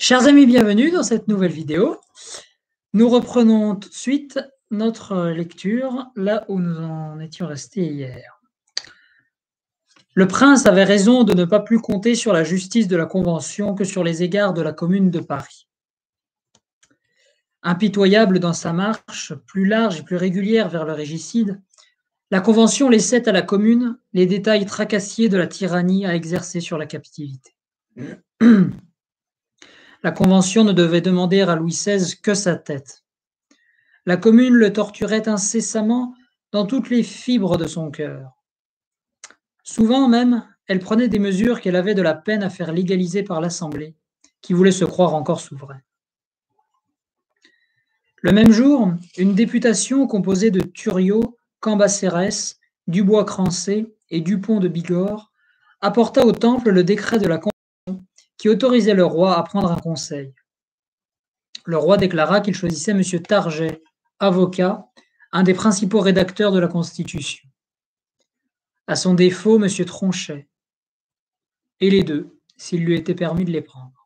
Chers amis, bienvenue dans cette nouvelle vidéo. Nous reprenons tout de suite notre lecture là où nous en étions restés hier. Le prince avait raison de ne pas plus compter sur la justice de la Convention que sur les égards de la Commune de Paris. Impitoyable dans sa marche, plus large et plus régulière vers le régicide, la Convention laissait à la Commune les détails tracassiers de la tyrannie à exercer sur la captivité. La Convention ne devait demander à Louis XVI que sa tête. La Commune le torturait incessamment dans toutes les fibres de son cœur. Souvent même, elle prenait des mesures qu'elle avait de la peine à faire légaliser par l'Assemblée, qui voulait se croire encore souverain. Le même jour, une députation composée de Thuriot, Cambacérès, Dubois-Crancé et Dupont de Bigorre apporta au Temple le décret de la Convention qui autorisait le roi à prendre un conseil. Le roi déclara qu'il choisissait M. Target, avocat, un des principaux rédacteurs de la Constitution. À son défaut, M. Tronchet, et les deux, s'il lui était permis de les prendre.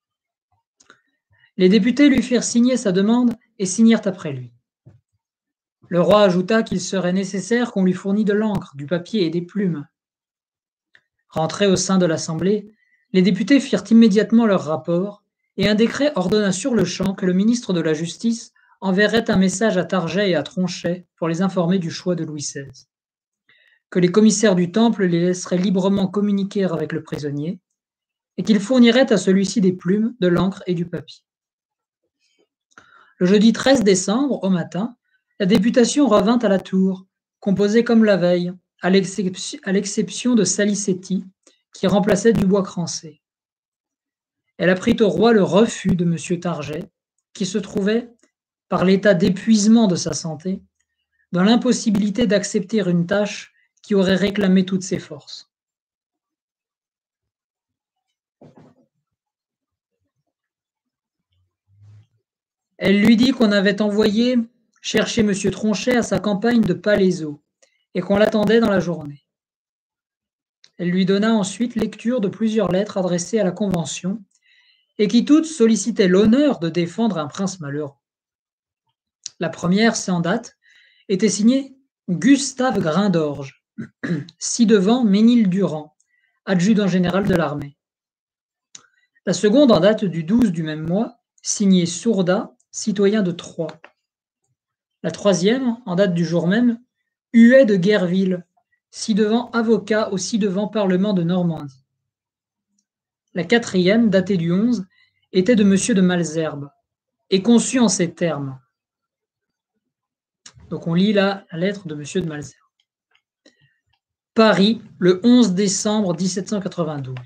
Les députés lui firent signer sa demande et signèrent après lui. Le roi ajouta qu'il serait nécessaire qu'on lui fournît de l'encre, du papier et des plumes. Rentrés au sein de l'Assemblée, les députés firent immédiatement leur rapport et un décret ordonna sur-le-champ que le ministre de la Justice enverrait un message à Target et à Tronchet pour les informer du choix de Louis XVI, que les commissaires du Temple les laisseraient librement communiquer avec le prisonnier et qu'ils fourniraient à celui-ci des plumes, de l'encre et du papier. Le jeudi 13 décembre, au matin, la députation revint à la Tour, composée comme la veille, à l'exception de Salicetti, qui remplaçait Dubois-Crancé. Elle apprit au roi le refus de M. Target, qui se trouvait, par l'état d'épuisement de sa santé, dans l'impossibilité d'accepter une tâche qui aurait réclamé toutes ses forces. Elle lui dit qu'on avait envoyé chercher M. Tronchet à sa campagne de Palaiseau et qu'on l'attendait dans la journée. Elle lui donna ensuite lecture de plusieurs lettres adressées à la Convention et qui toutes sollicitaient l'honneur de défendre un prince malheureux. La première, sans date, était signée Gustave Grindorge, ci-devant Ménilhe-Durand, adjudant général de l'armée. La seconde, en date du 12 du même mois, signée Sourdat, citoyen de Troyes. La troisième, en date du jour même, Huet de Guerville, ci-devant avocat au ci-devant Parlement de Normandie. La quatrième, datée du 11, était de M. de Malesherbes, et conçue en ces termes. Donc on lit là la lettre de M. de Malesherbes. Paris, le 11 décembre 1792.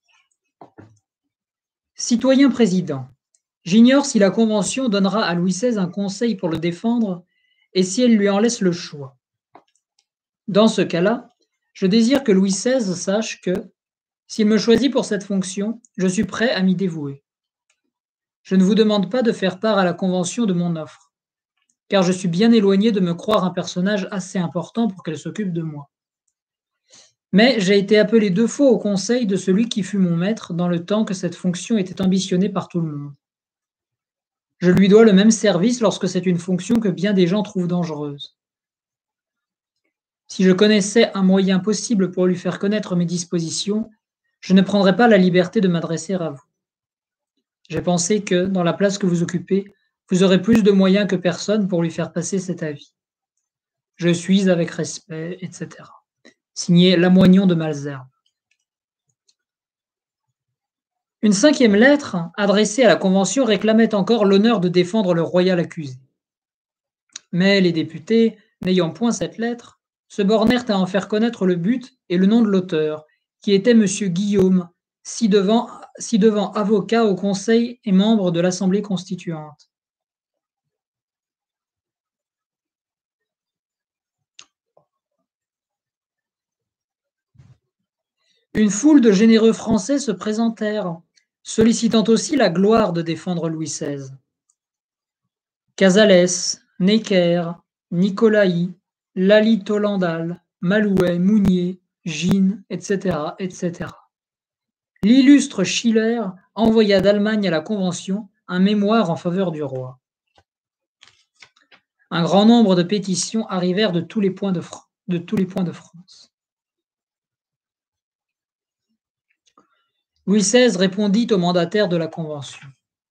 Citoyen président, j'ignore si la Convention donnera à Louis XVI un conseil pour le défendre et si elle lui en laisse le choix. Dans ce cas-là, je désire que Louis XVI sache que, s'il me choisit pour cette fonction, je suis prêt à m'y dévouer. Je ne vous demande pas de faire part à la Convention de mon offre, car je suis bien éloigné de me croire un personnage assez important pour qu'elle s'occupe de moi. Mais j'ai été appelé 2 fois au conseil de celui qui fut mon maître dans le temps que cette fonction était ambitionnée par tout le monde. Je lui dois le même service lorsque c'est une fonction que bien des gens trouvent dangereuse. Si je connaissais un moyen possible pour lui faire connaître mes dispositions, je ne prendrais pas la liberté de m'adresser à vous. J'ai pensé que, dans la place que vous occupez, vous aurez plus de moyens que personne pour lui faire passer cet avis. Je suis, avec respect, etc. Signé Lamoignon de Malesherbes. Une 5e lettre, adressée à la Convention, réclamait encore l'honneur de défendre le royal accusé. Mais les députés, n'ayant point cette lettre, se bornèrent à en faire connaître le but et le nom de l'auteur, qui était M. Guillaume, ci-devant avocat au Conseil et membre de l'Assemblée constituante. Une foule de généreux Français se présentèrent, sollicitant aussi la gloire de défendre Louis XVI. Casales, Necker, Nicolaï, Lally Tollendal, Malouet, Mounier, Gine, etc., etc. l'illustre Schiller envoya d'Allemagne à la Convention un mémoire en faveur du roi. Un grand nombre de pétitions arrivèrent de tous les points de France. Louis XVI répondit au mandataire de la Convention.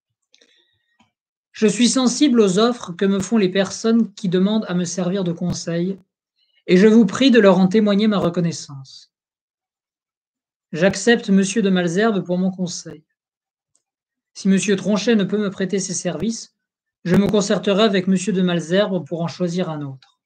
Je suis sensible aux offres que me font les personnes qui demandent à me servir de conseil, et je vous prie de leur en témoigner ma reconnaissance. J'accepte M. de Malesherbes pour mon conseil. Si M. Tronchet ne peut me prêter ses services, je me concerterai avec M. de Malesherbes pour en choisir un autre.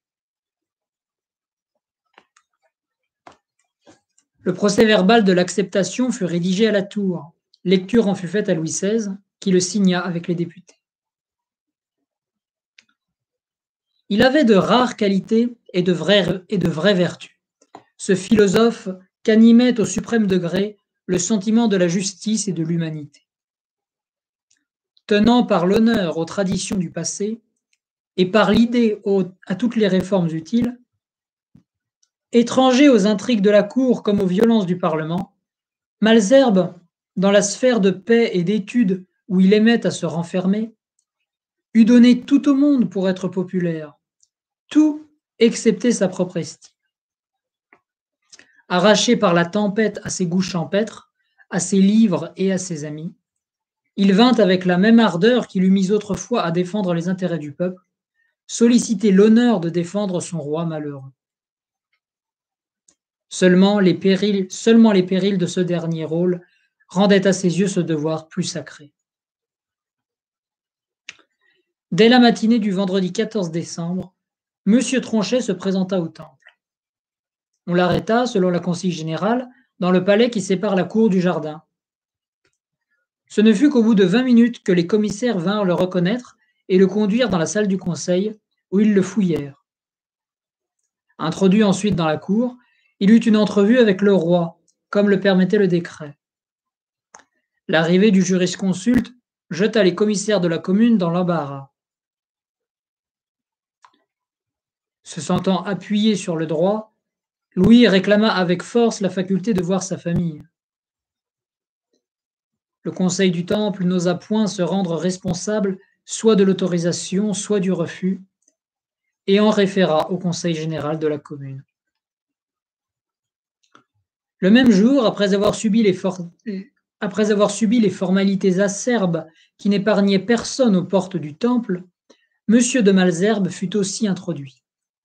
Le procès-verbal de l'acceptation fut rédigé à la Tour. Lecture en fut faite à Louis XVI, qui le signa avec les députés. Il avait de rares qualités et de vraies vertus. Ce philosophe qu'animait au suprême degré le sentiment de la justice et de l'humanité. Tenant par l'honneur aux traditions du passé et par l'idée à toutes les réformes utiles, étranger aux intrigues de la cour comme aux violences du Parlement, Malesherbes, dans la sphère de paix et d'étude où il aimait à se renfermer, eût donné tout au monde pour être populaire, tout excepté sa propre estime. Arraché par la tempête à ses goûts champêtres, à ses livres et à ses amis, il vint avec la même ardeur qui l'eût mis autrefois à défendre les intérêts du peuple, solliciter l'honneur de défendre son roi malheureux. Seulement les périls de ce dernier rôle rendaient à ses yeux ce devoir plus sacré. Dès la matinée du vendredi 14 décembre, M. Tronchet se présenta au Temple. On l'arrêta, selon la consigne générale, dans le palais qui sépare la cour du jardin. Ce ne fut qu'au bout de 20 minutes que les commissaires vinrent le reconnaître et le conduire dans la salle du conseil, où ils le fouillèrent. Introduit ensuite dans la cour, il eut une entrevue avec le roi, comme le permettait le décret. L'arrivée du jurisconsulte jeta les commissaires de la commune dans l'embarras. Se sentant appuyé sur le droit, Louis réclama avec force la faculté de voir sa famille. Le conseil du Temple n'osa point se rendre responsable soit de l'autorisation, soit du refus, et en référa au conseil général de la commune. Le même jour, après avoir subi les formalités acerbes qui n'épargnaient personne aux portes du Temple, M. de Malesherbes fut aussi introduit.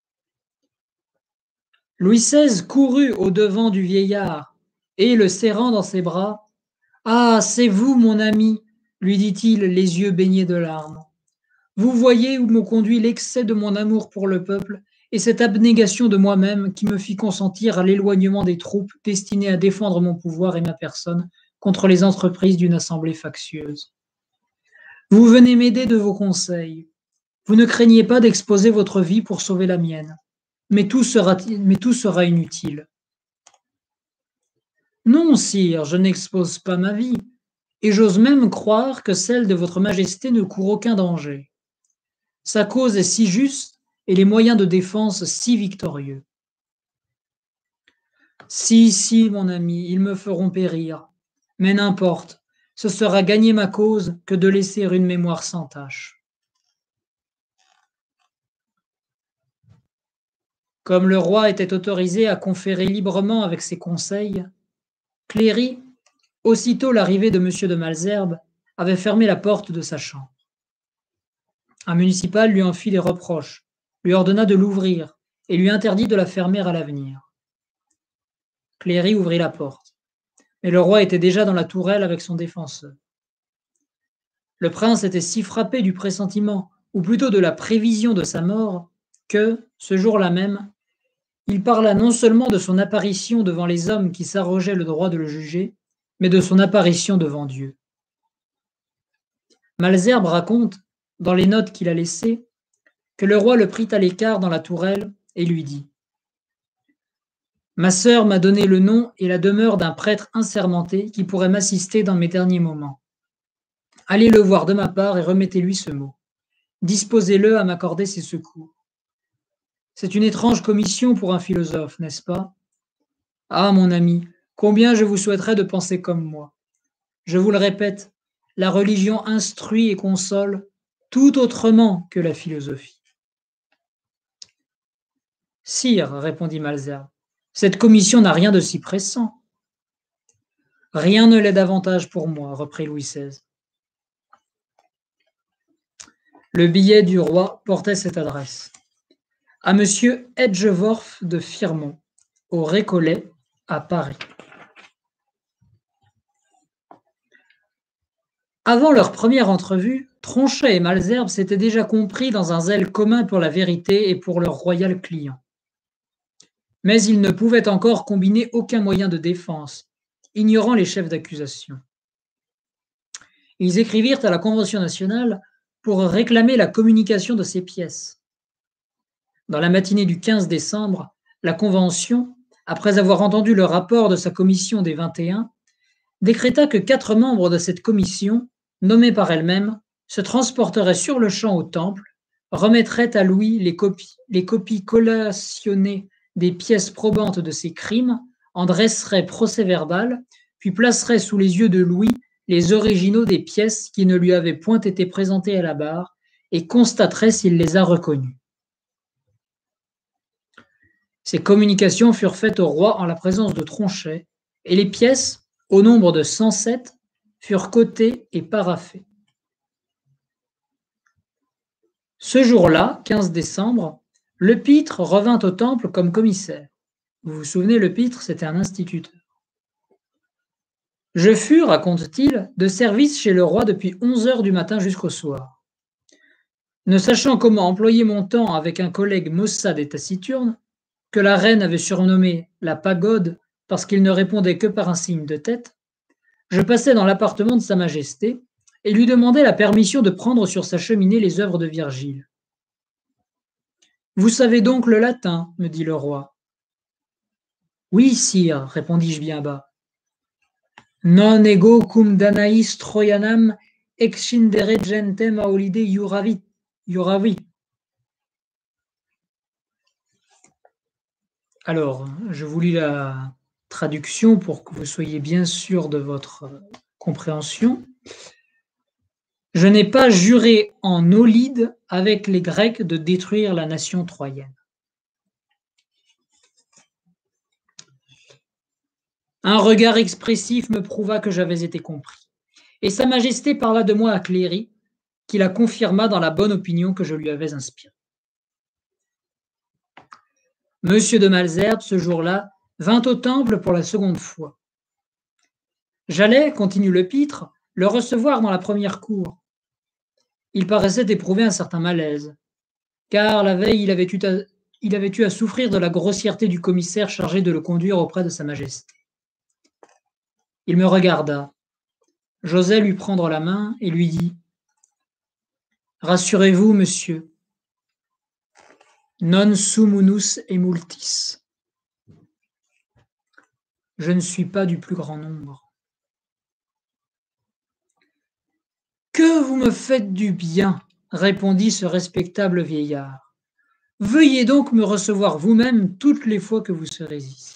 Louis XVI courut au-devant du vieillard et, le serrant dans ses bras, « Ah, c'est vous, mon ami !» lui dit-il, les yeux baignés de larmes. « Vous voyez où me conduit l'excès de mon amour pour le peuple et cette abnégation de moi-même qui me fit consentir à l'éloignement des troupes destinées à défendre mon pouvoir et ma personne contre les entreprises d'une assemblée factieuse. Vous venez m'aider de vos conseils. Vous ne craignez pas d'exposer votre vie pour sauver la mienne, mais tout sera inutile. Non, sire, je n'expose pas ma vie, et j'ose même croire que celle de votre majesté ne court aucun danger. Sa cause est si juste et les moyens de défense si victorieux. Si, mon ami, ils me feront périr, mais n'importe, ce sera gagner ma cause que de laisser une mémoire sans tache. Comme le roi était autorisé à conférer librement avec ses conseils, Cléry, aussitôt l'arrivée de M. de Malesherbes, avait fermé la porte de sa chambre. Un municipal lui en fit des reproches, lui ordonna de l'ouvrir et lui interdit de la fermer à l'avenir. Cléry ouvrit la porte, mais le roi était déjà dans la tourelle avec son défenseur. Le prince était si frappé du pressentiment, ou plutôt de la prévision de sa mort, que, ce jour-là même, il parla non seulement de son apparition devant les hommes qui s'arrogeaient le droit de le juger, mais de son apparition devant Dieu. Malesherbes raconte, dans les notes qu'il a laissées, que le roi le prit à l'écart dans la tourelle et lui dit « Ma sœur m'a donné le nom et la demeure d'un prêtre assermenté qui pourrait m'assister dans mes derniers moments. Allez le voir de ma part et remettez-lui ce mot. Disposez-le à m'accorder ses secours. C'est une étrange commission pour un philosophe, n'est-ce pas? Ah, mon ami, combien je vous souhaiterais de penser comme moi. Je vous le répète, la religion instruit et console tout autrement que la philosophie. Sire, répondit Malesherbes, cette commission n'a rien de si pressant. Rien ne l'est davantage pour moi, reprit Louis XVI. Le billet du roi portait cette adresse. À monsieur Edgeworth de Firmont, au Récollet, à Paris. Avant leur première entrevue, Tronchet et Malesherbes s'étaient déjà compris dans un zèle commun pour la vérité et pour leur royal client. Mais ils ne pouvaient encore combiner aucun moyen de défense, ignorant les chefs d'accusation. Ils écrivirent à la Convention nationale pour réclamer la communication de ces pièces. Dans la matinée du 15 décembre, la Convention, après avoir entendu le rapport de sa commission des 21, décréta que 4 membres de cette commission, nommés par elle-même, se transporteraient sur le champ au Temple, remettraient à Louis les copies collationnées des pièces probantes de ses crimes, en dresseraient procès-verbal, puis placeraient sous les yeux de Louis les originaux des pièces qui ne lui avaient point été présentées à la barre et constateraient s'il les a reconnues. Ces communications furent faites au roi en la présence de Tronchet, et les pièces, au nombre de 107, furent cotées et paraphées. Ce jour-là, 15 décembre, Lepître revint au Temple comme commissaire. Vous vous souvenez, Lepître, c'était un instituteur. Je fus, raconte-t-il, de service chez le roi depuis 11 heures du matin jusqu'au soir. Ne sachant comment employer mon temps avec un collègue maussade et taciturne, que la reine avait surnommé la pagode parce qu'il ne répondait que par un signe de tête, je passai dans l'appartement de Sa Majesté et lui demandai la permission de prendre sur sa cheminée les œuvres de Virgile. « Vous savez donc le latin, me dit le roi. Oui, sire, répondis-je bien bas. Non ego cum Danaïs Troianam excindere gentem aulide iuravi. Alors, je vous lis la traduction pour que vous soyez bien sûr de votre compréhension. Je n'ai pas juré en Aulide avec les Grecs de détruire la nation troyenne. Un regard expressif me prouva que j'avais été compris, et Sa Majesté parla de moi à Cléry, qui la confirma dans la bonne opinion que je lui avais inspirée. Monsieur de Malesherbes, ce jour-là, vint au Temple pour la seconde fois. J'allais, continue Lepître, le recevoir dans la première cour. Il paraissait éprouver un certain malaise, car la veille, il avait eu à souffrir de la grossièreté du commissaire chargé de le conduire auprès de Sa Majesté. Il me regarda. J'osai lui prendre la main et lui dis « Rassurez-vous, monsieur, non sum unus emultis. Je ne suis pas du plus grand nombre. Que vous me faites du bien, répondit ce respectable vieillard. Veuillez donc me recevoir vous-même toutes les fois que vous serez ici.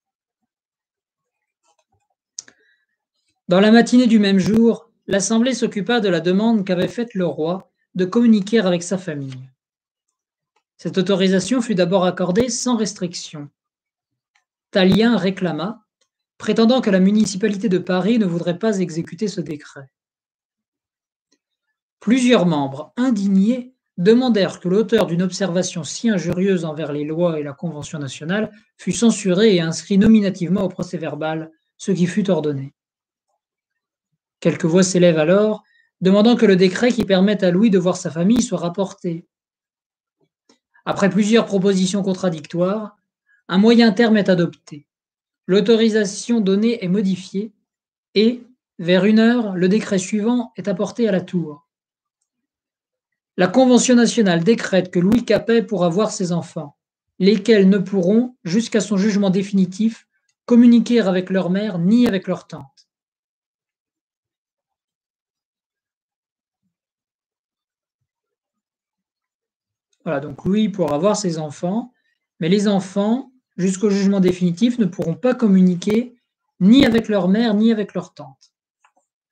Dans la matinée du même jour, l'Assemblée s'occupa de la demande qu'avait faite le roi de communiquer avec sa famille. Cette autorisation fut d'abord accordée sans restriction. Tallien réclama, prétendant que la municipalité de Paris ne voudrait pas exécuter ce décret. Plusieurs membres indignés demandèrent que l'auteur d'une observation si injurieuse envers les lois et la Convention nationale fût censuré et inscrit nominativement au procès-verbal, ce qui fut ordonné. Quelques voix s'élèvent alors, demandant que le décret qui permette à Louis de voir sa famille soit rapporté. Après plusieurs propositions contradictoires, un moyen terme est adopté. L'autorisation donnée est modifiée et, vers 1 heure, le décret suivant est apporté à la Tour. La Convention nationale décrète que Louis Capet pourra voir ses enfants, lesquels ne pourront, jusqu'à son jugement définitif, communiquer avec leur mère ni avec leur tante. Voilà, donc Louis pourra voir ses enfants, mais les enfants, jusqu'au jugement définitif, ne pourront pas communiquer ni avec leur mère ni avec leur tante.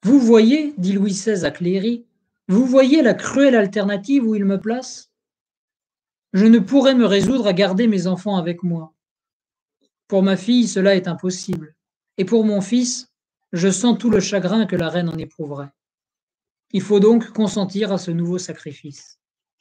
Vous voyez, dit Louis XVI à Cléry, vous voyez la cruelle alternative où il me place? Je ne pourrais me résoudre à garder mes enfants avec moi. Pour ma fille, cela est impossible. Et pour mon fils, je sens tout le chagrin que la reine en éprouverait. Il faut donc consentir à ce nouveau sacrifice.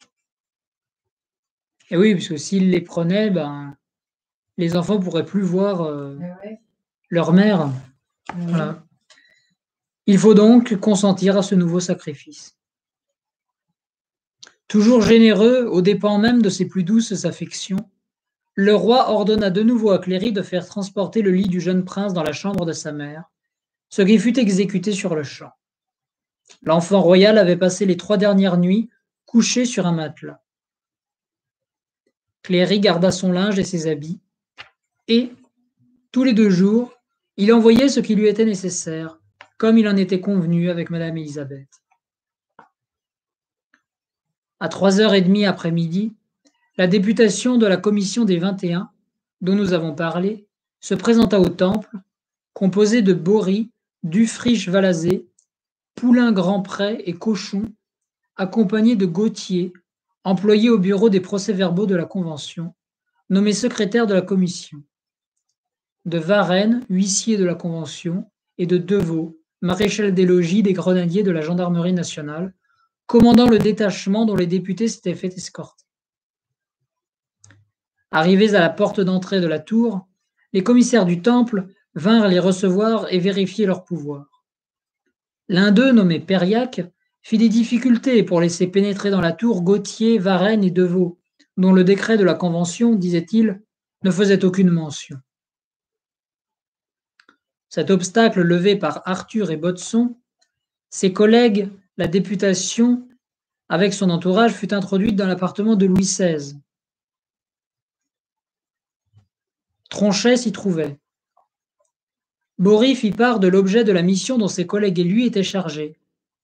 Et oui, puisque s'il les prenait, ben, les enfants pourraient plus voir leur mère. Voilà. Il faut donc consentir à ce nouveau sacrifice. Toujours généreux, aux dépens même de ses plus douces affections, le roi ordonna de nouveau à Cléry de faire transporter le lit du jeune prince dans la chambre de sa mère, ce qui fut exécuté sur-le-champ. L'enfant royal avait passé les 3 dernières nuits couché sur un matelas. Cléry garda son linge et ses habits, et, tous les 2 jours, il envoyait ce qui lui était nécessaire, comme il en était convenu avec madame Élisabeth. À 3h30 après-midi, la députation de la commission des 21, dont nous avons parlé, se présenta au temple, composée de Bory, Dufriche-Valazé, Poulain-Grandpré et Cochon, accompagnés de Gautier, employé au bureau des procès-verbaux de la Convention, nommé secrétaire de la commission, de Varenne, huissier de la Convention, et de Deveau, maréchal des logis des grenadiers de la gendarmerie nationale, commandant le détachement dont les députés s'étaient fait escorter. Arrivés à la porte d'entrée de la tour, les commissaires du temple vinrent les recevoir et vérifier leur pouvoir. L'un d'eux, nommé Périac, fit des difficultés pour laisser pénétrer dans la tour Gautier, Varenne et Deveau, dont le décret de la Convention, disait-il, ne faisait aucune mention. Cet obstacle levé par Arthur et Botson, ses collègues, la députation, avec son entourage, fut introduite dans l'appartement de Louis XVI. Tronchet s'y trouvait. Bory fit part de l'objet de la mission dont ses collègues et lui étaient chargés.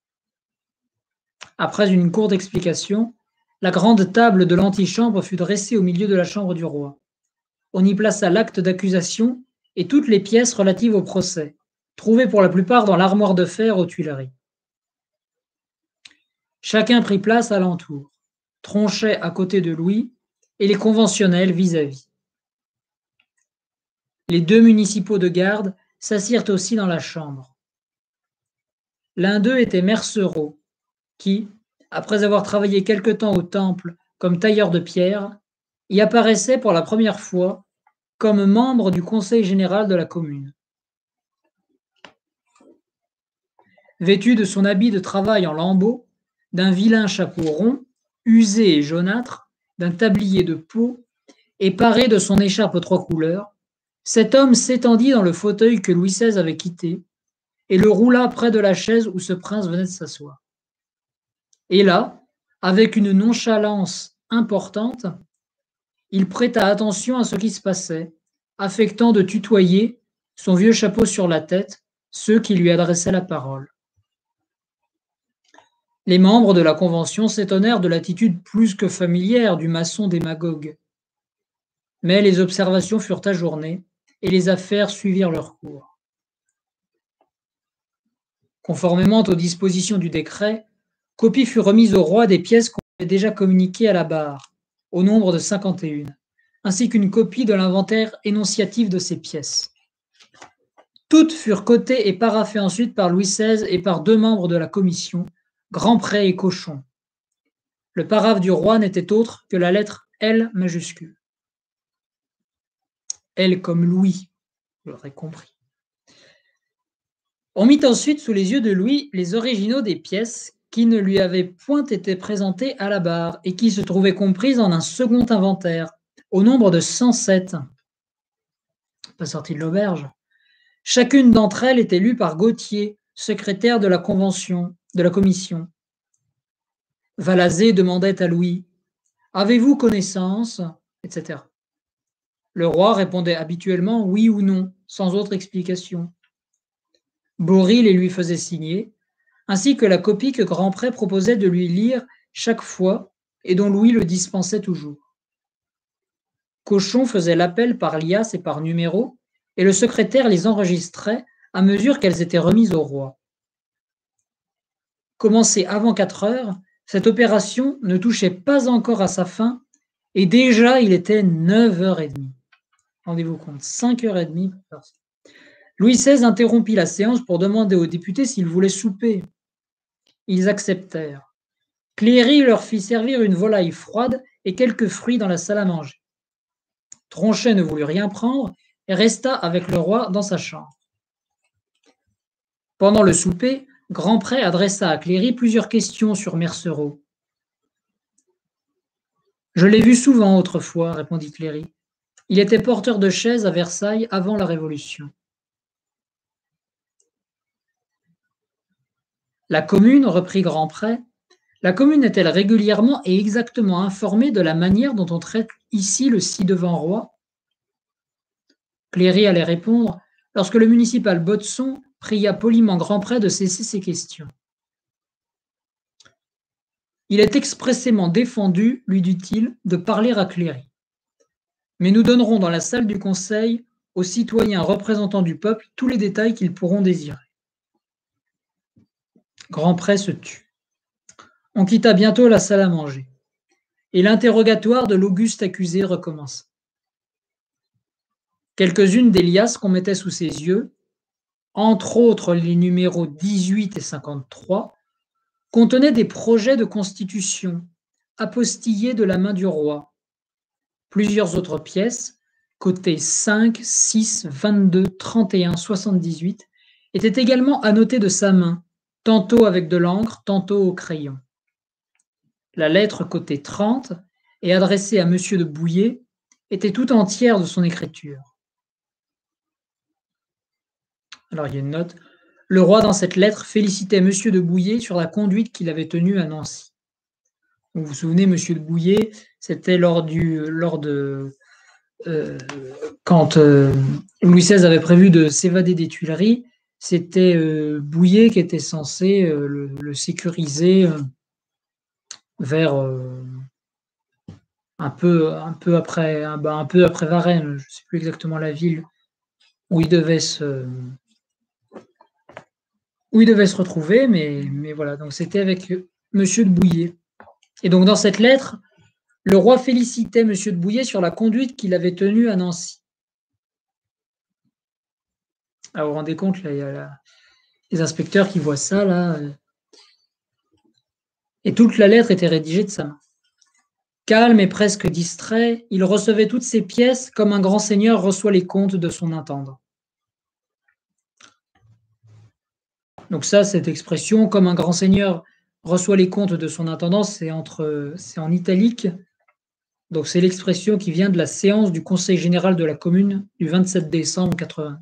Après une courte explication, la grande table de l'antichambre fut dressée au milieu de la chambre du roi. On y plaça l'acte d'accusation et toutes les pièces relatives au procès, trouvées pour la plupart dans l'armoire de fer aux Tuileries. Chacun prit place alentour, Tronchet à côté de Louis et les conventionnels vis-à-vis. Les 2 municipaux de garde s'assirent aussi dans la chambre. L'un d'eux était Mercereau, qui, après avoir travaillé quelque temps au temple comme tailleur de pierre, y apparaissait pour la première fois comme membre du conseil général de la commune. Vêtu de son habit de travail en lambeaux, d'un vilain chapeau rond, usé et jaunâtre, d'un tablier de peau, et paré de son écharpe aux 3 couleurs, cet homme s'étendit dans le fauteuil que Louis XVI avait quitté et le roula près de la chaise où ce prince venait de s'asseoir. Et là, avec une nonchalance importante, il prêta attention à ce qui se passait, affectant de tutoyer, son vieux chapeau sur la tête, ceux qui lui adressaient la parole. Les membres de la Convention s'étonnèrent de l'attitude plus que familière du maçon démagogue. Mais les observations furent ajournées et les affaires suivirent leur cours. Conformément aux dispositions du décret, copie fut remise au roi des pièces qu'on avait déjà communiquées à la barre, au nombre de 51, ainsi qu'une copie de l'inventaire énonciatif de ces pièces. Toutes furent cotées et paraphées ensuite par Louis XVI et par 2 membres de la commission, Grandpré et Cochon. Le paraphe du roi n'était autre que la lettre L majuscule. L comme Louis, vous l'aurez compris. On mit ensuite sous les yeux de Louis les originaux des pièces qui ne lui avaient point été présentées à la barre et qui se trouvaient comprises en un second inventaire, au nombre de 107. Pas sorti de l'auberge. Chacune d'entre elles était lue par Gautier, secrétaire de la Convention, de la Commission. Valazé demandait à Louis « Avez-vous connaissance ?» etc. Le roi répondait habituellement oui ou non, sans autre explication. Bory les lui faisait signer, ainsi que la copie que Grandpré proposait de lui lire chaque fois et dont Louis le dispensait toujours. Cochon faisait l'appel par liasse et par numéro, et le secrétaire les enregistrait à mesure qu'elles étaient remises au roi. commencée avant 4 heures, cette opération ne touchait pas encore à sa fin et déjà il était 9h30. Rendez-vous compte, 5h30 par personne. Louis XVI interrompit la séance pour demander aux députés s'ils voulaient souper. Ils acceptèrent. Cléry leur fit servir une volaille froide et quelques fruits dans la salle à manger. Tronchet ne voulut rien prendre et resta avec le roi dans sa chambre. Pendant le souper, Grandpré adressa à Cléry plusieurs questions sur Mercereau. « Je l'ai vu souvent autrefois, répondit Cléry. Il était porteur de chaises à Versailles avant la Révolution. La Commune, reprit Grandpré, la Commune est-elle régulièrement et exactement informée de la manière dont on traite ici le ci-devant roi? Cléry allait répondre lorsque le municipal Baudson pria poliment Grandpré de cesser ces questions. Il est expressément défendu, lui dit-il, de parler à Cléry. Mais nous donnerons dans la salle du Conseil aux citoyens représentants du peuple tous les détails qu'ils pourront désirer. Grandpré se tut. On quitta bientôt la salle à manger, et l'interrogatoire de l'auguste accusé recommença. Quelques-unes des liasses qu'on mettait sous ses yeux, entre autres les numéros 18 et 53, contenaient des projets de constitution, apostillés de la main du roi. Plusieurs autres pièces, côtés 5, 6, 22, 31, 78, étaient également annotées de sa main, tantôt avec de l'encre, tantôt au crayon. La lettre côté 30, et adressée à M. de Bouillé, était tout entière de son écriture. Alors il y a une note. Le roi, dans cette lettre, félicitait M. de Bouillé sur la conduite qu'il avait tenue à Nancy. Vous vous souvenez, M. de Bouillé, c'était quand Louis XVI avait prévu de s'évader des Tuileries, c'était Bouillé qui était censé le sécuriser vers un peu après Varennes. Je ne sais plus exactement la ville où il devait se retrouver, mais voilà, donc c'était avec Monsieur de Bouillé. Et donc dans cette lettre, le roi félicitait Monsieur de Bouillé sur la conduite qu'il avait tenue à Nancy. Alors vous vous rendez compte, là, il y a les inspecteurs qui voient ça, là, et toute la lettre était rédigée de sa main. Calme et presque distrait, il recevait toutes ces pièces comme un grand seigneur reçoit les comptes de son intendant. Donc ça, cette expression, comme un grand seigneur reçoit les comptes de son intendant, c'est en italique. Donc c'est l'expression qui vient de la séance du Conseil général de la Commune du 27 décembre 1992.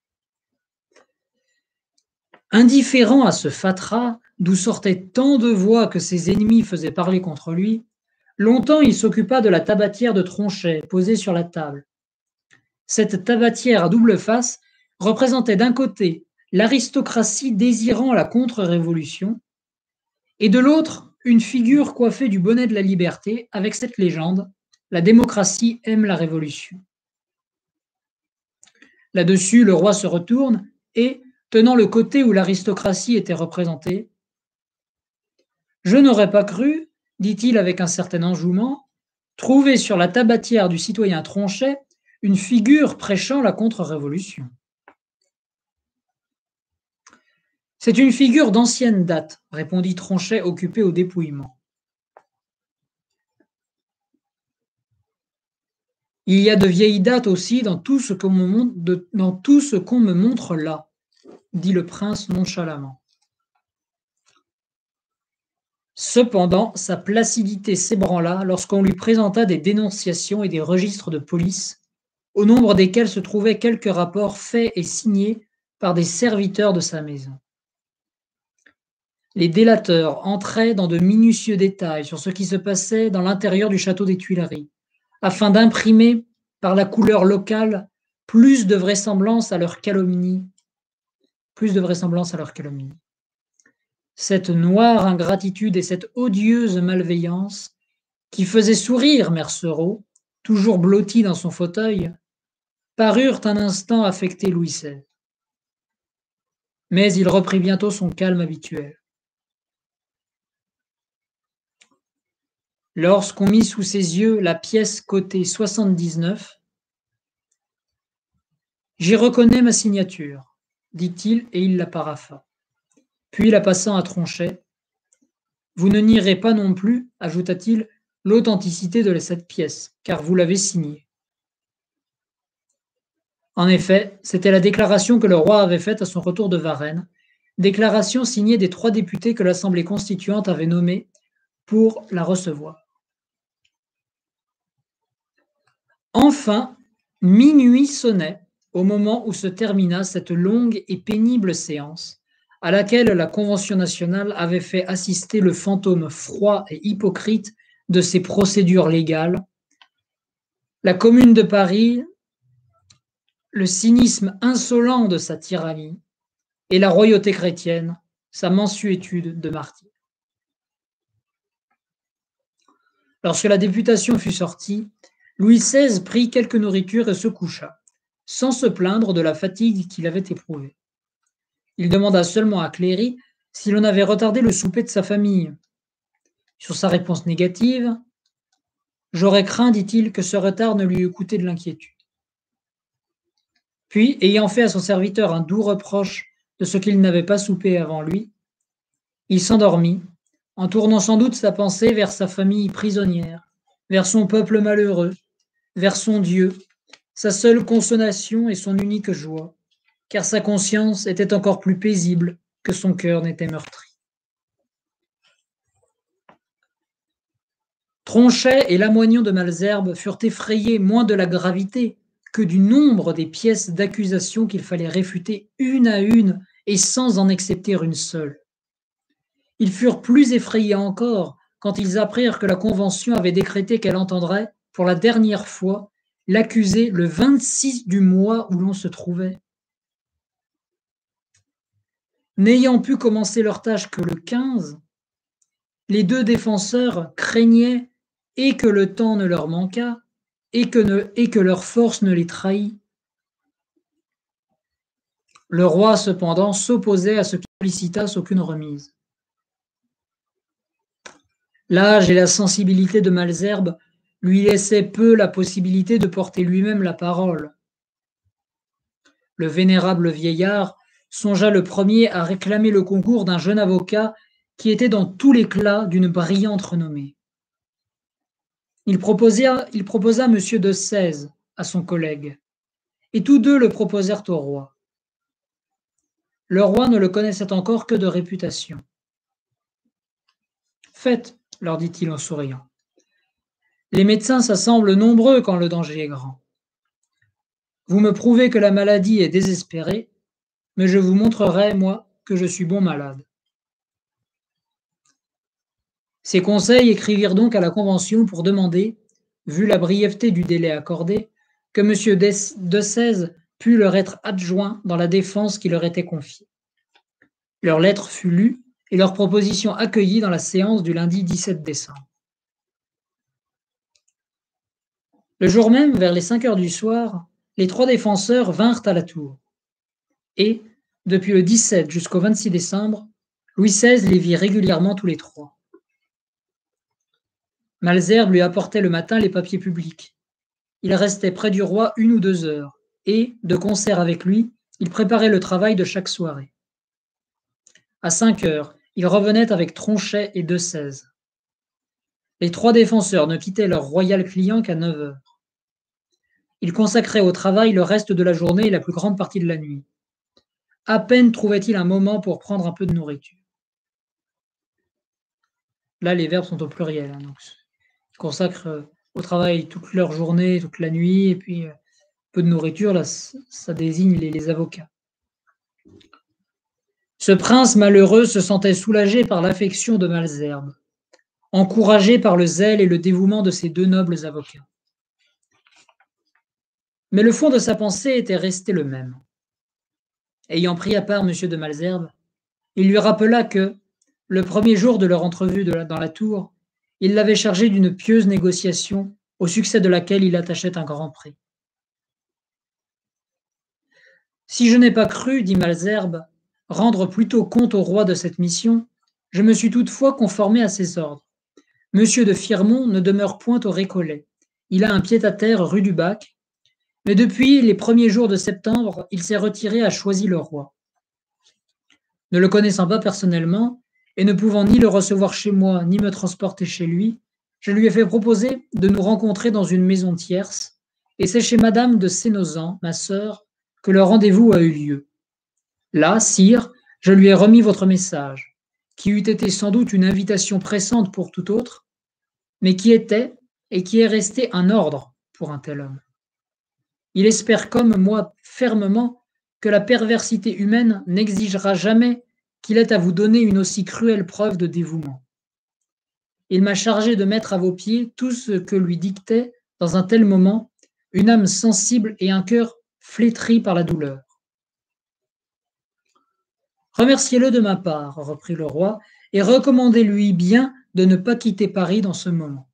Indifférent à ce fatras, d'où sortaient tant de voix que ses ennemis faisaient parler contre lui, longtemps il s'occupa de la tabatière de Tronchet posée sur la table. Cette tabatière à double face représentait d'un côté l'aristocratie désirant la contre-révolution, et de l'autre une figure coiffée du bonnet de la liberté avec cette légende « La démocratie aime la révolution ». Là-dessus, le roi se retourne et, tenant le côté où l'aristocratie était représentée, « Je n'aurais pas cru, dit-il avec un certain enjouement, trouver sur la tabatière du citoyen Tronchet une figure prêchant la contre-révolution. » C'est une figure d'ancienne date, répondit Tronchet occupé au dépouillement. Il y a de vieilles dates aussi dans tout ce qu'on me montre là, dit le prince nonchalamment. Cependant, sa placidité s'ébranla lorsqu'on lui présenta des dénonciations et des registres de police, au nombre desquels se trouvaient quelques rapports faits et signés par des serviteurs de sa maison. Les délateurs entraient dans de minutieux détails sur ce qui se passait dans l'intérieur du château des Tuileries, afin d'imprimer, par la couleur locale, plus de vraisemblance à leur calomnie. Cette noire ingratitude et cette odieuse malveillance, qui faisaient sourire Mercereau, toujours blotti dans son fauteuil, parurent un instant affecter Louis XVI. Mais il reprit bientôt son calme habituel. Lorsqu'on mit sous ses yeux la pièce cotée 79, « J'y reconnais ma signature, dit-il, et il la parapha. Puis, la passant à Tronchet, « Vous ne nierez pas non plus, ajouta-t-il, l'authenticité de cette pièce, car vous l'avez signée. » En effet, c'était la déclaration que le roi avait faite à son retour de Varennes, déclaration signée des 3 députés que l'Assemblée constituante avait nommés pour la recevoir. Enfin, minuit sonnait au moment où se termina cette longue et pénible séance, à laquelle la Convention nationale avait fait assister le fantôme froid et hypocrite de ses procédures légales, la Commune de Paris, le cynisme insolent de sa tyrannie, et la royauté chrétienne, sa mansuétude de martyr. Lorsque la députation fut sortie, Louis XVI prit quelque nourriture et se coucha, sans se plaindre de la fatigue qu'il avait éprouvée. Il demanda seulement à Cléry si l'on avait retardé le souper de sa famille. Sur sa réponse négative, « J'aurais craint, dit-il, que ce retard ne lui eût coûté de l'inquiétude. » Puis, ayant fait à son serviteur un doux reproche de ce qu'il n'avait pas soupé avant lui, il s'endormit, en tournant sans doute sa pensée vers sa famille prisonnière, vers son peuple malheureux, vers son Dieu, sa seule consolation et son unique joie, car sa conscience était encore plus paisible que son cœur n'était meurtri. Tronchet et Lamoignon de Malesherbes furent effrayés moins de la gravité que du nombre des pièces d'accusation qu'il fallait réfuter une à une et sans en accepter une seule. Ils furent plus effrayés encore quand ils apprirent que la Convention avait décrété qu'elle entendrait, pour la dernière fois, l'accusé le 26 du mois où l'on se trouvait. N'ayant pu commencer leur tâche que le 15, les 2 défenseurs craignaient et que le temps ne leur manquât et que leur force ne les trahît. Le roi, cependant, s'opposait à ce qu'ils sollicitassent aucune remise. L'âge et la sensibilité de Malesherbes lui laissaient peu la possibilité de porter lui-même la parole. Le vénérable vieillard songea le premier à réclamer le concours d'un jeune avocat qui était dans tout l'éclat d'une brillante renommée. Il proposa M. de Sèze à son collègue, et tous 2 le proposèrent au roi. Le roi ne le connaissait encore que de réputation. « Faites, leur dit-il en souriant. Les médecins s'assemblent nombreux quand le danger est grand. Vous me prouvez que la maladie est désespérée, mais je vous montrerai, moi, que je suis bon malade. » Ces conseils écrivirent donc à la Convention pour demander, vu la brièveté du délai accordé, que M. de Sèze pût leur être adjoint dans la défense qui leur était confiée. Leur lettre fut lue et leur proposition accueillie dans la séance du lundi 17 décembre. Le jour même, vers les 5 heures du soir, les 3 défenseurs vinrent à la tour. Et, depuis le 17 jusqu'au 26 décembre, Louis XVI les vit régulièrement tous les 3. Malesherbes lui apportait le matin les papiers publics. Il restait près du roi 1 ou 2 heures, et, de concert avec lui, il préparait le travail de chaque soirée. À 5 heures, il revenait avec Tronchet et de Sèze. Les 3 défenseurs ne quittaient leur royal client qu'à 9 heures. Ils consacraient au travail le reste de la journée et la plus grande partie de la nuit. À peine trouvait-il un moment pour prendre un peu de nourriture. Là, les verbes sont au pluriel. Donc, ils consacrent au travail toute leur journée, toute la nuit, et puis peu de nourriture, là, ça désigne les avocats. Ce prince malheureux se sentait soulagé par l'affection de Malesherbes, encouragé par le zèle et le dévouement de ses 2 nobles avocats. Mais le fond de sa pensée était resté le même. Ayant pris à part M. de Malesherbes, il lui rappela que, le premier jour de leur entrevue dans la tour, il l'avait chargé d'une pieuse négociation au succès de laquelle il attachait un grand prix. « Si je n'ai pas cru, dit Malesherbes, rendre plutôt compte au roi de cette mission, je me suis toutefois conformé à ses ordres, Monsieur de Firmont ne demeure point au Récollet. Il a un pied-à-terre rue du Bac, mais depuis les premiers jours de septembre, il s'est retiré à Choisy-le-Roi. Ne le connaissant pas personnellement, et ne pouvant ni le recevoir chez moi, ni me transporter chez lui, je lui ai fait proposer de nous rencontrer dans une maison tierce, et c'est chez madame de Sénozan, ma sœur, que le rendez-vous a eu lieu. Là, sire, je lui ai remis votre message, qui eût été sans doute une invitation pressante pour tout autre, mais qui était et qui est resté un ordre pour un tel homme. Il espère comme moi fermement que la perversité humaine n'exigera jamais qu'il ait à vous donner une aussi cruelle preuve de dévouement. Il m'a chargé de mettre à vos pieds tout ce que lui dictait, dans un tel moment, une âme sensible et un cœur flétri par la douleur. Remerciez-le de ma part, reprit le roi, et recommandez-lui bien de ne pas quitter Paris dans ce moment.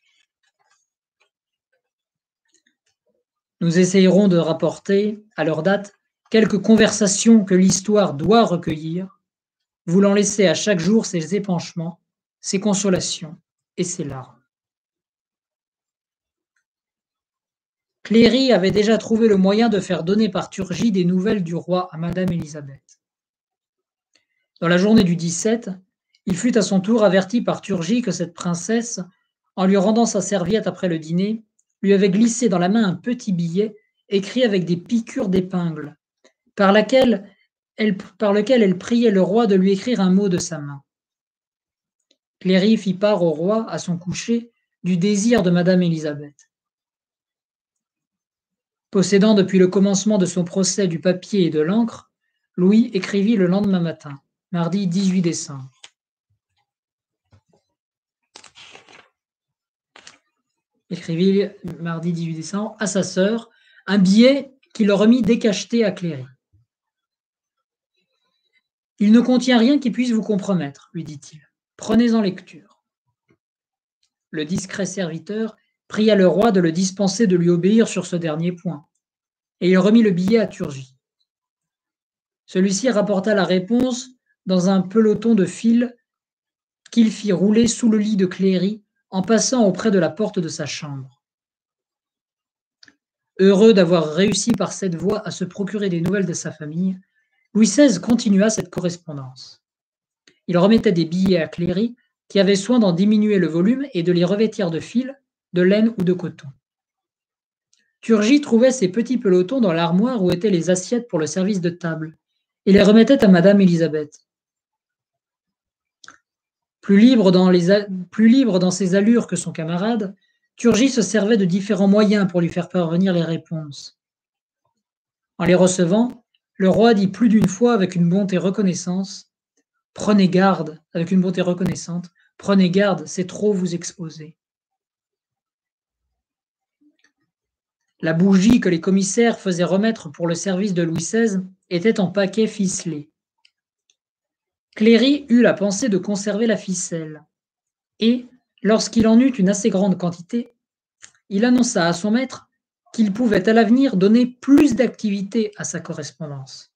Nous essayerons de rapporter, à leur date, quelques conversations que l'histoire doit recueillir, voulant laisser à chaque jour ses épanchements, ses consolations et ses larmes. Cléry avait déjà trouvé le moyen de faire donner par Turgis des nouvelles du roi à madame Élisabeth. Dans la journée du 17, il fut à son tour averti par Turgis que cette princesse, en lui rendant sa serviette après le dîner, lui avait glissé dans la main un petit billet écrit avec des piqûres d'épingle, par lequel elle priait le roi de lui écrire un mot de sa main. Cléry fit part au roi, à son coucher, du désir de madame Élisabeth. Possédant depuis le commencement de son procès du papier et de l'encre, Louis écrivit le lendemain matin, mardi 18 décembre. Écrivit mardi 18 décembre à sa sœur un billet qu'il remit décacheté à Cléry. Il ne contient rien qui puisse vous compromettre, lui dit-il. Prenez-en lecture. Le discret serviteur pria le roi de le dispenser de lui obéir sur ce dernier point, et il remit le billet à Turgis. Celui-ci rapporta la réponse dans un peloton de fil qu'il fit rouler sous le lit de Cléry en passant auprès de la porte de sa chambre. Heureux d'avoir réussi par cette voie à se procurer des nouvelles de sa famille, Louis XVI continua cette correspondance. Il remettait des billets à Cléry, qui avait soin d'en diminuer le volume et de les revêtir de fil, de laine ou de coton. Turgis trouvait ces petits pelotons dans l'armoire où étaient les assiettes pour le service de table, et les remettait à madame Élisabeth. Plus libre dans ses allures que son camarade, Turgis se servait de différents moyens pour lui faire parvenir les réponses. En les recevant, le roi dit plus d'une fois avec une bonté reconnaissante, « Prenez garde, avec une bonté reconnaissante, prenez garde, c'est trop vous exposer. » La bougie que les commissaires faisaient remettre pour le service de Louis XVI était en paquets ficelés. Cléry eut la pensée de conserver la ficelle, et, lorsqu'il en eut une assez grande quantité, il annonça à son maître qu'il pouvait à l'avenir donner plus d'activité à sa correspondance.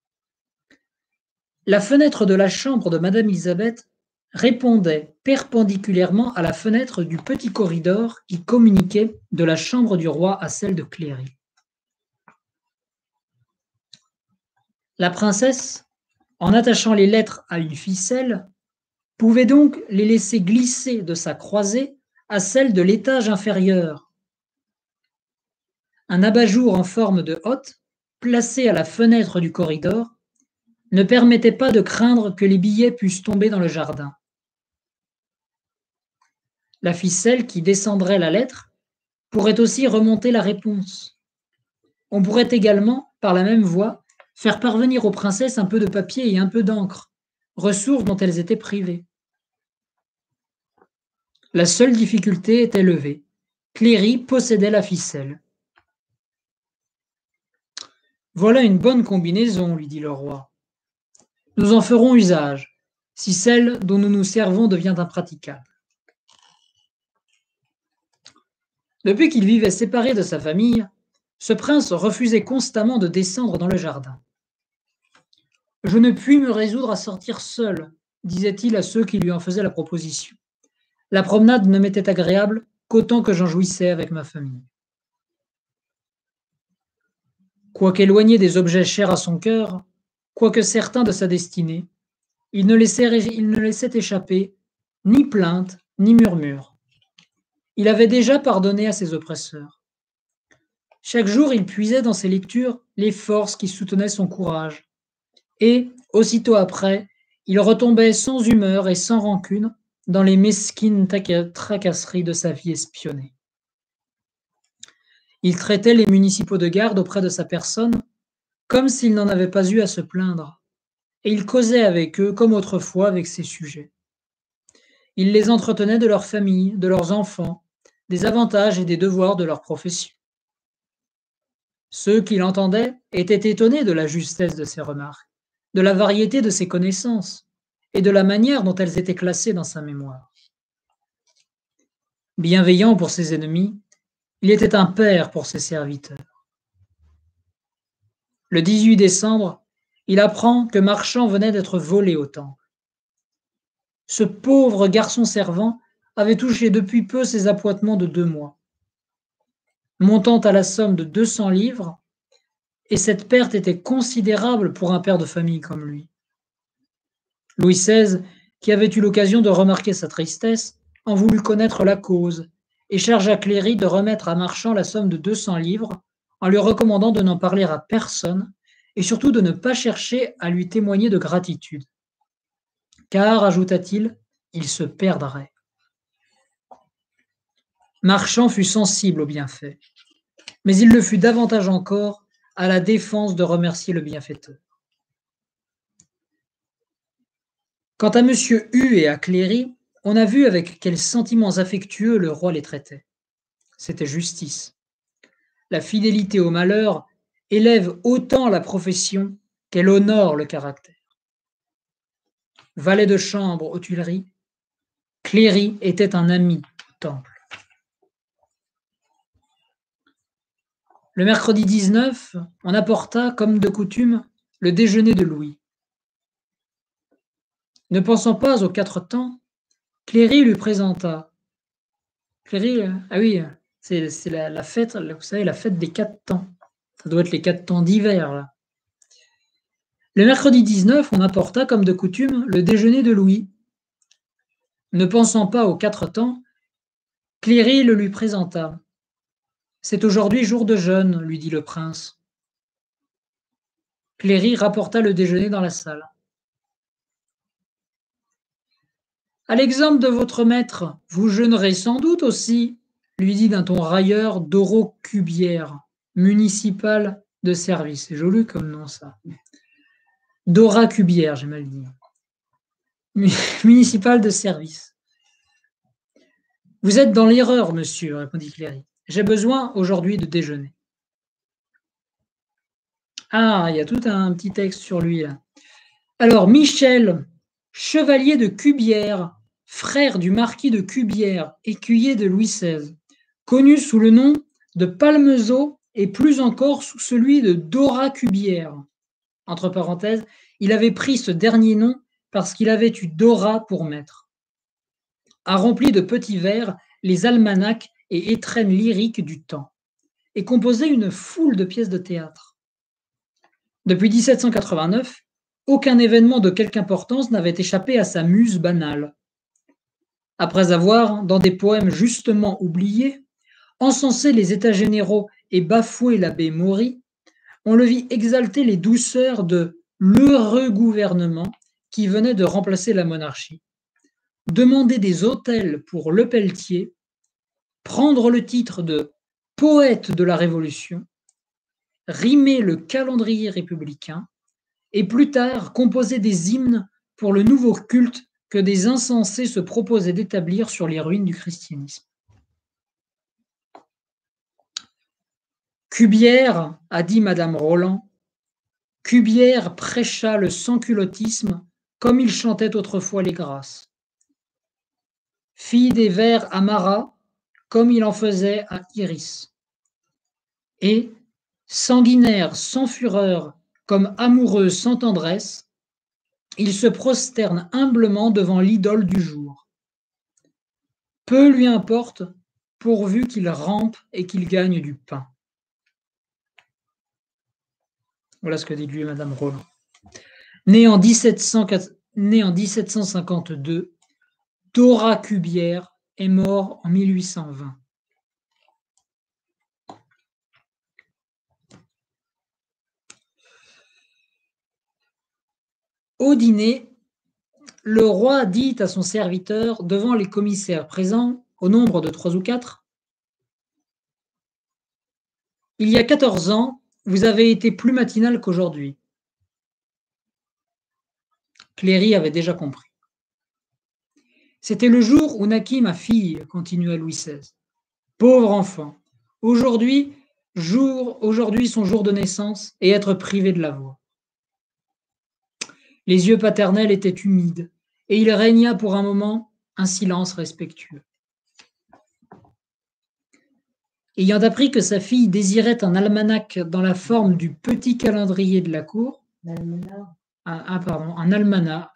La fenêtre de la chambre de madame Élisabeth répondait perpendiculairement à la fenêtre du petit corridor qui communiquait de la chambre du roi à celle de Cléry. La princesse, en attachant les lettres à une ficelle, pouvait donc les laisser glisser de sa croisée à celle de l'étage inférieur. Un abat-jour en forme de hotte, placé à la fenêtre du corridor, ne permettait pas de craindre que les billets pussent tomber dans le jardin. La ficelle qui descendrait la lettre pourrait aussi remonter la réponse. On pourrait également, par la même voie, faire parvenir aux princesses un peu de papier et un peu d'encre, ressources dont elles étaient privées. La seule difficulté était levée. Cléry possédait la ficelle. « Voilà une bonne combinaison, lui dit le roi. Nous en ferons usage, si celle dont nous nous servons devient impraticable. » Depuis qu'il vivait séparé de sa famille, ce prince refusait constamment de descendre dans le jardin. « Je ne puis me résoudre à sortir seul, disait-il à ceux qui lui en faisaient la proposition. La promenade ne m'était agréable qu'autant que j'en jouissais avec ma famille. Quoiqu'éloigné des objets chers à son cœur, quoique certain de sa destinée, il ne laissait échapper ni plainte ni murmure. Il avait déjà pardonné à ses oppresseurs. Chaque jour, il puisait dans ses lectures les forces qui soutenaient son courage. Et, aussitôt après, il retombait sans humeur et sans rancune dans les mesquines tracasseries de sa vie espionnée. Il traitait les municipaux de garde auprès de sa personne comme s'il n'en avait pas eu à se plaindre, et il causait avec eux comme autrefois avec ses sujets. Il les entretenait de leur famille, de leurs enfants, des avantages et des devoirs de leur profession. Ceux qui l'entendaient étaient étonnés de la justesse de ses remarques, de la variété de ses connaissances et de la manière dont elles étaient classées dans sa mémoire. Bienveillant pour ses ennemis, il était un père pour ses serviteurs. Le 18 décembre, il apprend que Marchand venait d'être volé au temple. Ce pauvre garçon servant avait touché depuis peu ses appointements de 2 mois, montant à la somme de 200 livres, et cette perte était considérable pour un père de famille comme lui. Louis XVI, qui avait eu l'occasion de remarquer sa tristesse, en voulut connaître la cause et chargea Cléry de remettre à Marchand la somme de 200 livres en lui recommandant de n'en parler à personne et surtout de ne pas chercher à lui témoigner de gratitude. Car, ajouta-t-il, il se perdrait. Marchand fut sensible au bienfait, mais il le fut davantage encore à la défense de remercier le bienfaiteur. Quant à M. Hue et à Cléry, on a vu avec quels sentiments affectueux le roi les traitait. C'était justice. La fidélité au malheur élève autant la profession qu'elle honore le caractère. Valet de chambre aux Tuileries, Cléry était un ami au temple. Le mercredi 19, on apporta, comme de coutume, le déjeuner de Louis. Ne pensant pas aux 4 temps, Cléry lui présenta. Cléry, ah oui, c'est la fête, vous savez, la fête des 4 temps. Ça doit être les 4 temps d'hiver, là. Le mercredi 19, on apporta, comme de coutume, le déjeuner de Louis. Ne pensant pas aux 4 temps, Cléry le lui présenta. C'est aujourd'hui jour de jeûne, lui dit le prince. Cléry rapporta le déjeuner dans la salle. À l'exemple de votre maître, vous jeûnerez sans doute aussi, lui dit d'un ton railleur Doro Cubière, municipal de service. C'est joli comme nom, ça. Dora Cubière, j'ai mal dit. Municipal de service. Vous êtes dans l'erreur, monsieur, répondit Cléry. J'ai besoin aujourd'hui de déjeuner. Ah, il y a tout un petit texte sur lui, là. Alors, Michel, chevalier de Cubière, frère du marquis de Cubière, écuyer de Louis XVI, connu sous le nom de Palmezeau et plus encore sous celui de Dora Cubière. Entre parenthèses, il avait pris ce dernier nom parce qu'il avait eu Dora pour maître. A rempli de petits vers les almanachs et étrennes lyriques du temps, et composé une foule de pièces de théâtre. Depuis 1789, aucun événement de quelque importance n'avait échappé à sa muse banale. Après avoir, dans des poèmes justement oubliés, encensé les États généraux et bafoué l'abbé Maury, on le vit exalter les douceurs de l'heureux gouvernement qui venait de remplacer la monarchie, demander des autels pour Lepelletier, prendre le titre de poète de la Révolution, rimer le calendrier républicain, et plus tard composer des hymnes pour le nouveau culte que des insensés se proposaient d'établir sur les ruines du christianisme. Cubière, a dit madame Roland, Cubière prêcha le sans-culottisme comme il chantait autrefois les grâces. Fit des vers à Marat comme il en faisait à Iris. Et, sanguinaire sans fureur comme amoureux sans tendresse, il se prosterne humblement devant l'idole du jour. Peu lui importe, pourvu qu'il rampe et qu'il gagne du pain. Voilà ce que dit lui Madame Roland. Née en 1752, Dora Cubière est mort en 1820. Au dîner, le roi dit à son serviteur, devant les commissaires présents, au nombre de 3 ou 4, « Il y a 14 ans, vous avez été plus matinal qu'aujourd'hui. » Cléry avait déjà compris. « C'était le jour où naquit ma fille, » continua Louis XVI. « Pauvre enfant, aujourd'hui son jour de naissance, et être privé de la voix. » Les yeux paternels étaient humides, et il régna pour un moment un silence respectueux. Ayant appris que sa fille désirait un almanach dans la forme du petit calendrier de la cour, un almanach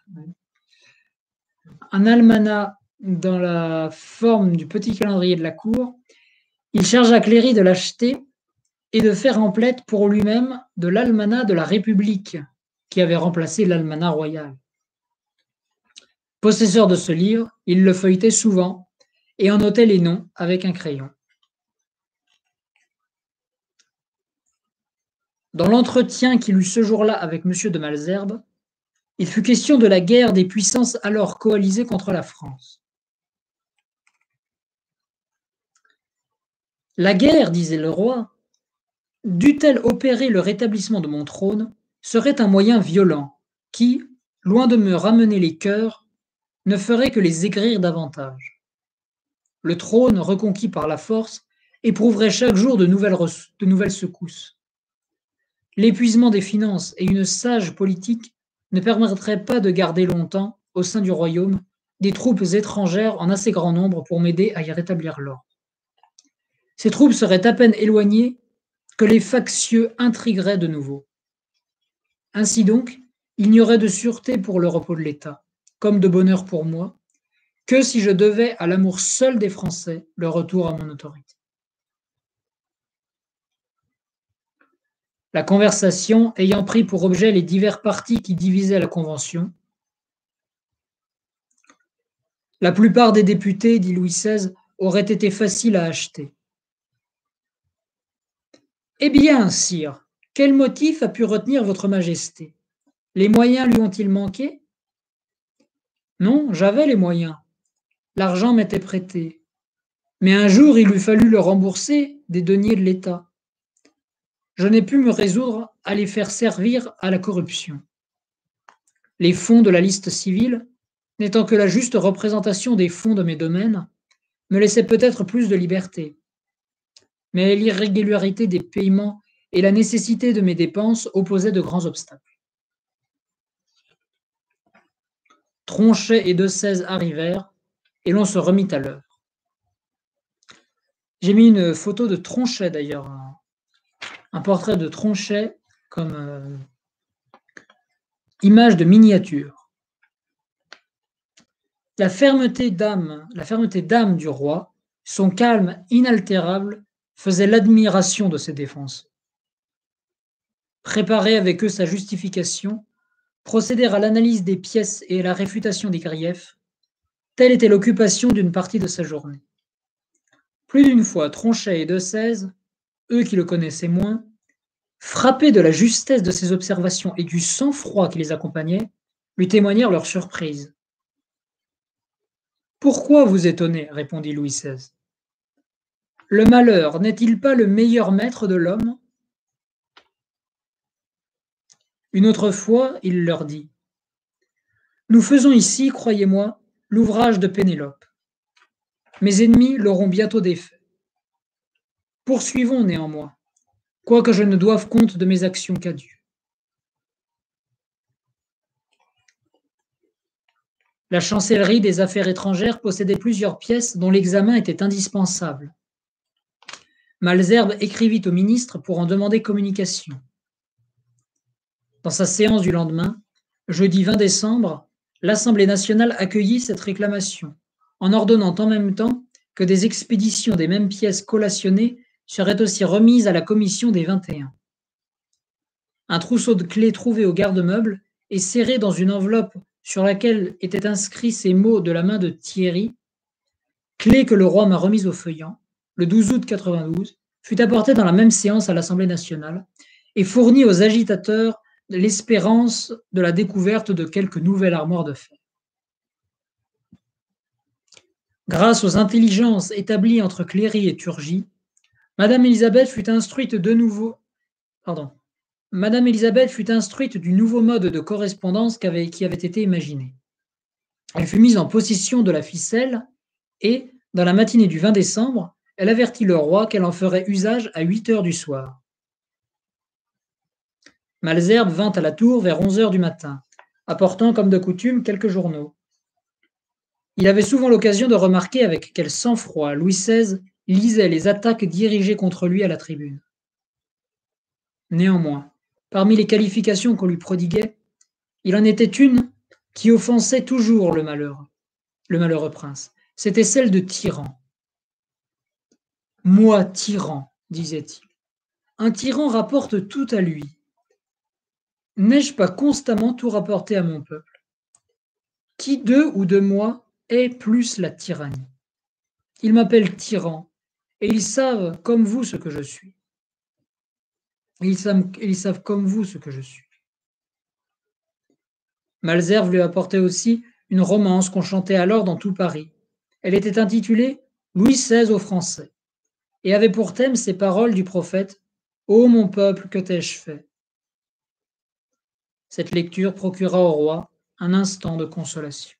dans la forme du petit calendrier de la cour, il chargea Cléry de l'acheter et de faire emplette pour lui-même de l'almanach de la République, qui avait remplacé l'almanach royal. Possesseur de ce livre, il le feuilletait souvent et en notait les noms avec un crayon. Dans l'entretien qu'il eut ce jour-là avec M. de Malesherbes, il fut question de la guerre des puissances alors coalisées contre la France. La guerre, disait le roi, dût-elle opérer le rétablissement de mon trône, serait un moyen violent qui, loin de me ramener les cœurs, ne ferait que les aigrir davantage. Le trône, reconquis par la force, éprouverait chaque jour de nouvelles secousses. L'épuisement des finances et une sage politique ne permettraient pas de garder longtemps, au sein du royaume, des troupes étrangères en assez grand nombre pour m'aider à y rétablir l'ordre. Ces troupes seraient à peine éloignées que les factieux intrigueraient de nouveau. Ainsi donc, il n'y aurait de sûreté pour le repos de l'État, comme de bonheur pour moi, que si je devais à l'amour seul des Français le retour à mon autorité. La conversation ayant pris pour objet les divers partis qui divisaient la Convention, la plupart des députés, dit Louis XVI, auraient été faciles à acheter. Eh bien, sire, quel motif a pu retenir votre Majesté? Les moyens lui ont-ils manqué? Non, j'avais les moyens. L'argent m'était prêté. Mais un jour, il eût fallu le rembourser des deniers de l'État. Je n'ai pu me résoudre à les faire servir à la corruption. Les fonds de la liste civile, n'étant que la juste représentation des fonds de mes domaines, me laissaient peut-être plus de liberté. Mais l'irrégularité des paiements et la nécessité de mes dépenses opposaient de grands obstacles. Tronchet et Desèze arrivèrent, et l'on se remit à l'œuvre. J'ai mis une photo de Tronchet d'ailleurs, un portrait de Tronchet comme image de miniature. La fermeté d'âme du roi, son calme inaltérable, faisait l'admiration de ses défenseurs. Préparer avec eux sa justification, procéder à l'analyse des pièces et à la réfutation des griefs, telle était l'occupation d'une partie de sa journée. Plus d'une fois, Tronchet et Desèze, eux qui le connaissaient moins, frappés de la justesse de ses observations et du sang-froid qui les accompagnait, lui témoignèrent leur surprise. « Pourquoi vous étonnez ?» répondit Louis XVI. « Le malheur n'est-il pas le meilleur maître de l'homme ?» Une autre fois, il leur dit « Nous faisons ici, croyez-moi, l'ouvrage de Pénélope. Mes ennemis l'auront bientôt défait. Poursuivons néanmoins, quoique je ne doive compte de mes actions qu'à Dieu. » La chancellerie des affaires étrangères possédait plusieurs pièces dont l'examen était indispensable. Malesherbes écrivit au ministre pour en demander communication. Dans sa séance du lendemain, jeudi 20 décembre, l'Assemblée nationale accueillit cette réclamation, en ordonnant en même temps que des expéditions des mêmes pièces collationnées seraient aussi remises à la commission des 21. Un trousseau de clés trouvé au garde-meuble et serré dans une enveloppe sur laquelle étaient inscrits ces mots de la main de Thierry, clé que le roi m'a remise au feuillant, le 12 août 92, fut apporté dans la même séance à l'Assemblée nationale et fournit aux agitateurs l'espérance de la découverte de quelque nouvelle armoire de fer. Grâce aux intelligences établies entre Cléry et Turgy, Madame Élisabeth fut instruite du nouveau mode de correspondance qui avait été imaginé. Elle fut mise en possession de la ficelle et, dans la matinée du 20 décembre, elle avertit le roi qu'elle en ferait usage à 8 heures du soir. Malesherbes vint à la tour vers 11 heures du matin, apportant comme de coutume quelques journaux. Il avait souvent l'occasion de remarquer avec quel sang-froid Louis XVI lisait les attaques dirigées contre lui à la tribune. Néanmoins, parmi les qualifications qu'on lui prodiguait, il en était une qui offensait toujours le malheureux prince. C'était celle de tyran. « Moi, tyran, disait-il. Un tyran rapporte tout à lui. N'ai-je pas constamment tout rapporté à mon peuple? Qui d'eux ou de moi est plus la tyrannie? Ils m'appellent tyran, et ils savent comme vous ce que je suis. Ils savent comme vous ce que je suis. » Malesherbes lui apportait aussi une romance qu'on chantait alors dans tout Paris. Elle était intitulée Louis XVI aux Français et avait pour thème ces paroles du prophète Ô mon peuple, que t'ai-je fait? Cette lecture procura au roi un instant de consolation.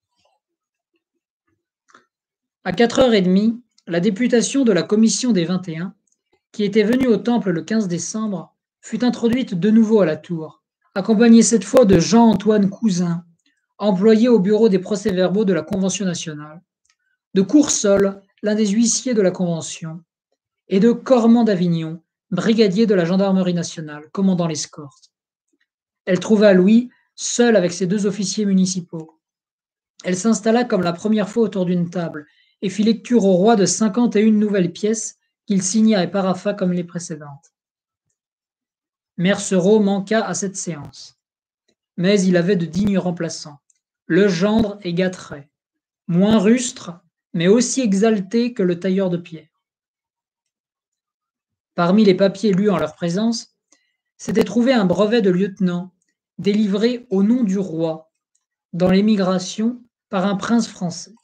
À 4h30, la députation de la commission des 21, qui était venue au Temple le 15 décembre, fut introduite de nouveau à la tour, accompagnée cette fois de Jean-Antoine Cousin, employé au bureau des procès-verbaux de la Convention nationale, de Coursol, l'un des huissiers de la Convention, et de Cormand d'Avignon, brigadier de la gendarmerie nationale, commandant l'escorte. Elle trouva Louis seul avec ses 2 officiers municipaux. Elle s'installa comme la première fois autour d'une table et fit lecture au roi de 51 nouvelles pièces qu'il signa et parapha comme les précédentes. Mercereau manqua à cette séance, mais il avait de dignes remplaçants, Legendre et Gattray, moins rustres, mais aussi exaltés que le tailleur de pierre. Parmi les papiers lus en leur présence, s'était trouvé un brevet de lieutenant, délivré au nom du roi, dans l'émigration, par un prince français.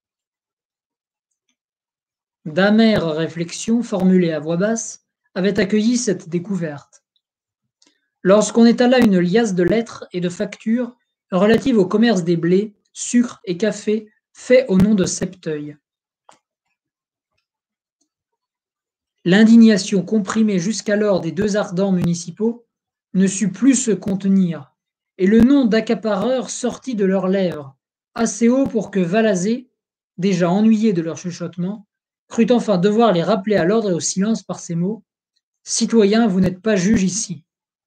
D'amères réflexions, formulées à voix basse, avaient accueilli cette découverte. Lorsqu'on étala une liasse de lettres et de factures relatives au commerce des blés, sucre et café fait au nom de Septeuil. L'indignation comprimée jusqu'alors des 2 ardents municipaux ne sut plus se contenir, et le nom d'accapareur sortit de leurs lèvres, assez haut pour que Valazé, déjà ennuyé de leur chuchotement, crut enfin devoir les rappeler à l'ordre et au silence par ces mots « Citoyens, vous n'êtes pas juges ici. »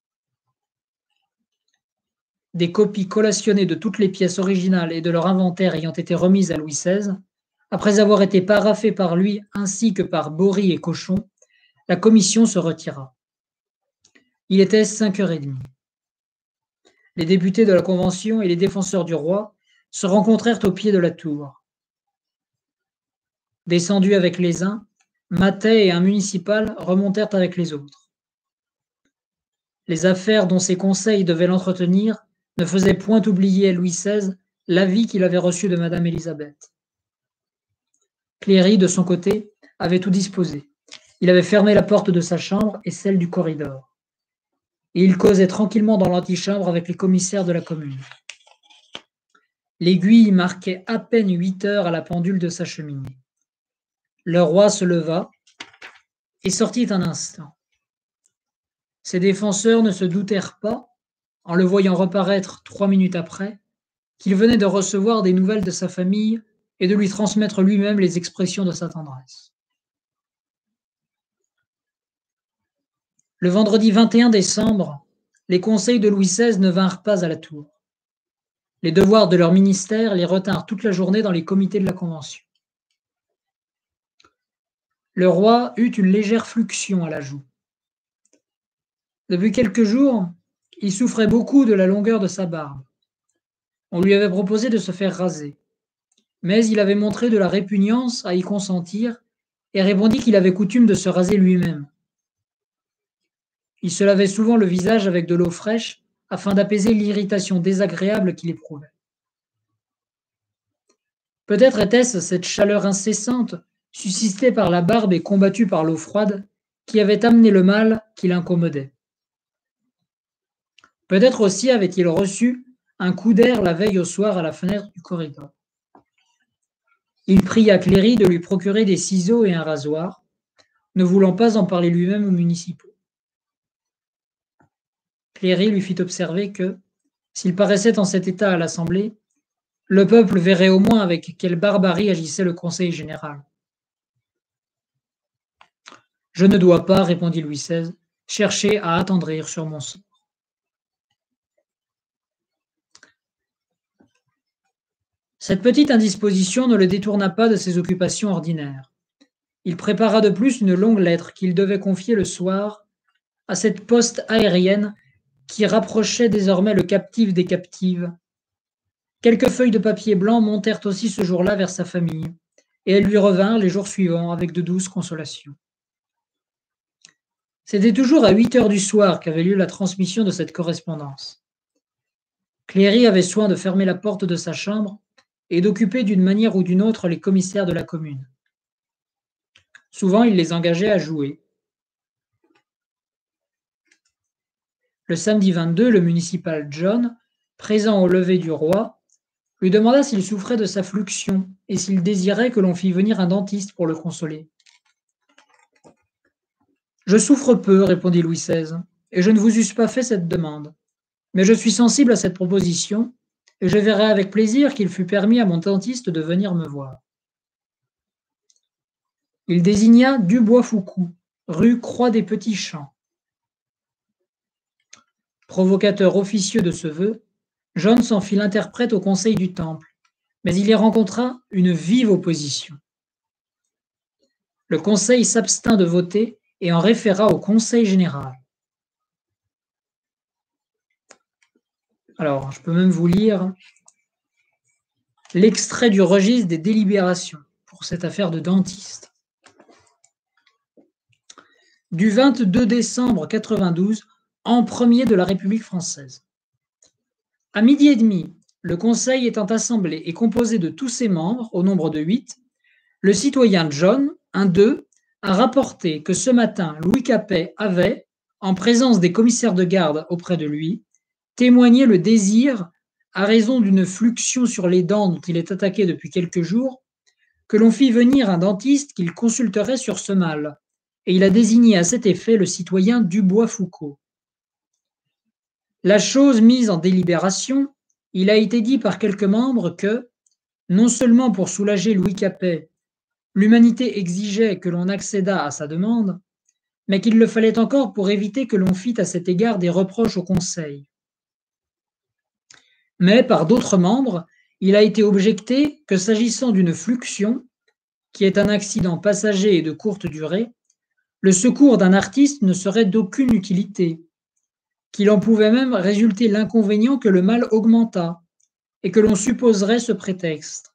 Des copies collationnées de toutes les pièces originales et de leur inventaire ayant été remises à Louis XVI, après avoir été paraphées par lui ainsi que par Bory et Cochon, la commission se retira. Il était 5h30. Les députés de la Convention et les défenseurs du roi se rencontrèrent au pied de la tour. Descendus avec les uns, Mathey et un municipal remontèrent avec les autres. Les affaires dont ces conseils devaient l'entretenir ne faisaient point oublier à Louis XVI l'avis qu'il avait reçu de Madame Élisabeth. Cléry, de son côté, avait tout disposé. Il avait fermé la porte de sa chambre et celle du corridor. Et il causait tranquillement dans l'antichambre avec les commissaires de la commune. L'aiguille marquait à peine 8 heures à la pendule de sa cheminée. Le roi se leva et sortit un instant. Ses défenseurs ne se doutèrent pas, en le voyant reparaître 3 minutes après, qu'il venait de recevoir des nouvelles de sa famille et de lui transmettre lui-même les expressions de sa tendresse. Le vendredi 21 décembre, les conseils de Louis XVI ne vinrent pas à la tour. Les devoirs de leur ministère les retinrent toute la journée dans les comités de la Convention. Le roi eut une légère fluxion à la joue. Depuis quelques jours, il souffrait beaucoup de la longueur de sa barbe. On lui avait proposé de se faire raser, mais il avait montré de la répugnance à y consentir et répondit qu'il avait coutume de se raser lui-même. Il se lavait souvent le visage avec de l'eau fraîche afin d'apaiser l'irritation désagréable qu'il éprouvait. Peut-être était-ce cette chaleur incessante, suscitée par la barbe et combattue par l'eau froide, qui avait amené le mal qui l'incommodait. Peut-être aussi avait-il reçu un coup d'air la veille au soir à la fenêtre du corridor. Il pria Cléry de lui procurer des ciseaux et un rasoir, ne voulant pas en parler lui-même aux municipaux. Cléry lui fit observer que, s'il paraissait en cet état à l'Assemblée, le peuple verrait au moins avec quelle barbarie agissait le Conseil général. « Je ne dois pas, répondit Louis XVI, chercher à attendrir sur mon sort. » Cette petite indisposition ne le détourna pas de ses occupations ordinaires. Il prépara de plus une longue lettre qu'il devait confier le soir à cette poste aérienne qui rapprochait désormais le captif des captives. Quelques feuilles de papier blanc montèrent aussi ce jour-là vers sa famille, et elles lui revinrent les jours suivants avec de douces consolations. C'était toujours à 8 heures du soir qu'avait lieu la transmission de cette correspondance. Cléry avait soin de fermer la porte de sa chambre et d'occuper d'une manière ou d'une autre les commissaires de la commune. Souvent, il les engageait à jouer. Le samedi 22, le municipal John, présent au lever du roi, lui demanda s'il souffrait de sa fluxion et s'il désirait que l'on fît venir un dentiste pour le consoler. « Je souffre peu, répondit Louis XVI, et je ne vous eusse pas fait cette demande. Mais je suis sensible à cette proposition, et je verrai avec plaisir qu'il fût permis à mon dentiste de venir me voir. » Il désigna Dubois-Foucou, rue Croix des Petits Champs. Provocateur officieux de ce vœu, John s'en fit l'interprète au conseil du Temple, mais il y rencontra une vive opposition. Le conseil s'abstint de voter et en référa au conseil général. Alors, je peux même vous lire l'extrait du registre des délibérations pour cette affaire de dentiste. Du 22 décembre 92, an 1er de la République française. À midi et demi, le Conseil étant assemblé et composé de tous ses membres, au nombre de 8, le citoyen John, un d'eux, a rapporté que ce matin, Louis Capet avait, en présence des commissaires de garde auprès de lui, témoigné le désir, à raison d'une fluxion sur les dents dont il est attaqué depuis quelques jours, que l'on fît venir un dentiste qu'il consulterait sur ce mal, et il a désigné à cet effet le citoyen Dubois-Foucault. La chose mise en délibération, il a été dit par quelques membres que, non seulement pour soulager Louis Capet, l'humanité exigeait que l'on accédât à sa demande, mais qu'il le fallait encore pour éviter que l'on fît à cet égard des reproches au Conseil. Mais par d'autres membres, il a été objecté que s'agissant d'une fluxion, qui est un accident passager et de courte durée, le secours d'un artiste ne serait d'aucune utilité, qu'il en pouvait même résulter l'inconvénient que le mal augmentât, et que l'on supposerait ce prétexte,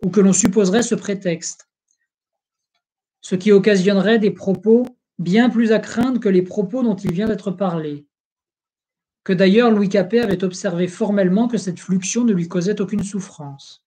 ce qui occasionnerait des propos bien plus à craindre que les propos dont il vient d'être parlé, que d'ailleurs Louis Capet avait observé formellement que cette fluxion ne lui causait aucune souffrance.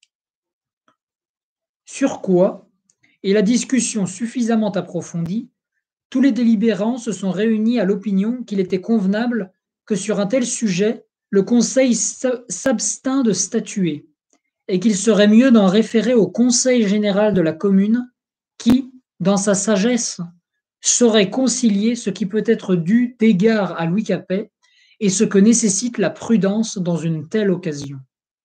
Sur quoi, et la discussion suffisamment approfondie, tous les délibérants se sont réunis à l'opinion qu'il était convenable que sur un tel sujet, le Conseil s'abstint de statuer, et qu'il serait mieux d'en référer au Conseil général de la commune qui, dans sa sagesse, saurait concilier ce qui peut être dû d'égard à Louis Capet et ce que nécessite la prudence dans une telle occasion.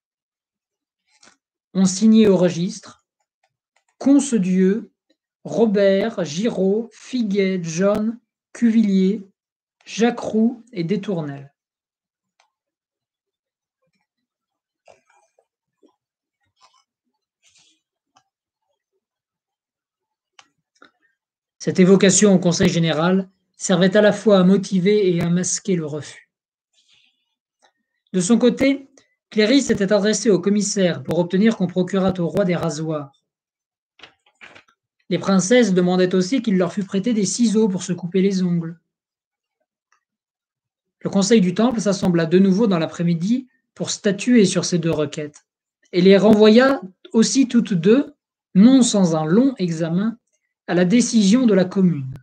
On signait au registre Concedieux, Robert, Giraud, Figuet, John, Cuvillier, Jacroux et Détournel. Cette évocation au Conseil général servait à la fois à motiver et à masquer le refus. De son côté, Cléry s'était adressé au commissaire pour obtenir qu'on procurât au roi des rasoirs. Les princesses demandaient aussi qu'il leur fût prêté des ciseaux pour se couper les ongles. Le Conseil du Temple s'assembla de nouveau dans l'après-midi pour statuer sur ces deux requêtes, et les renvoya aussi toutes deux, non sans un long examen, à la décision de la commune.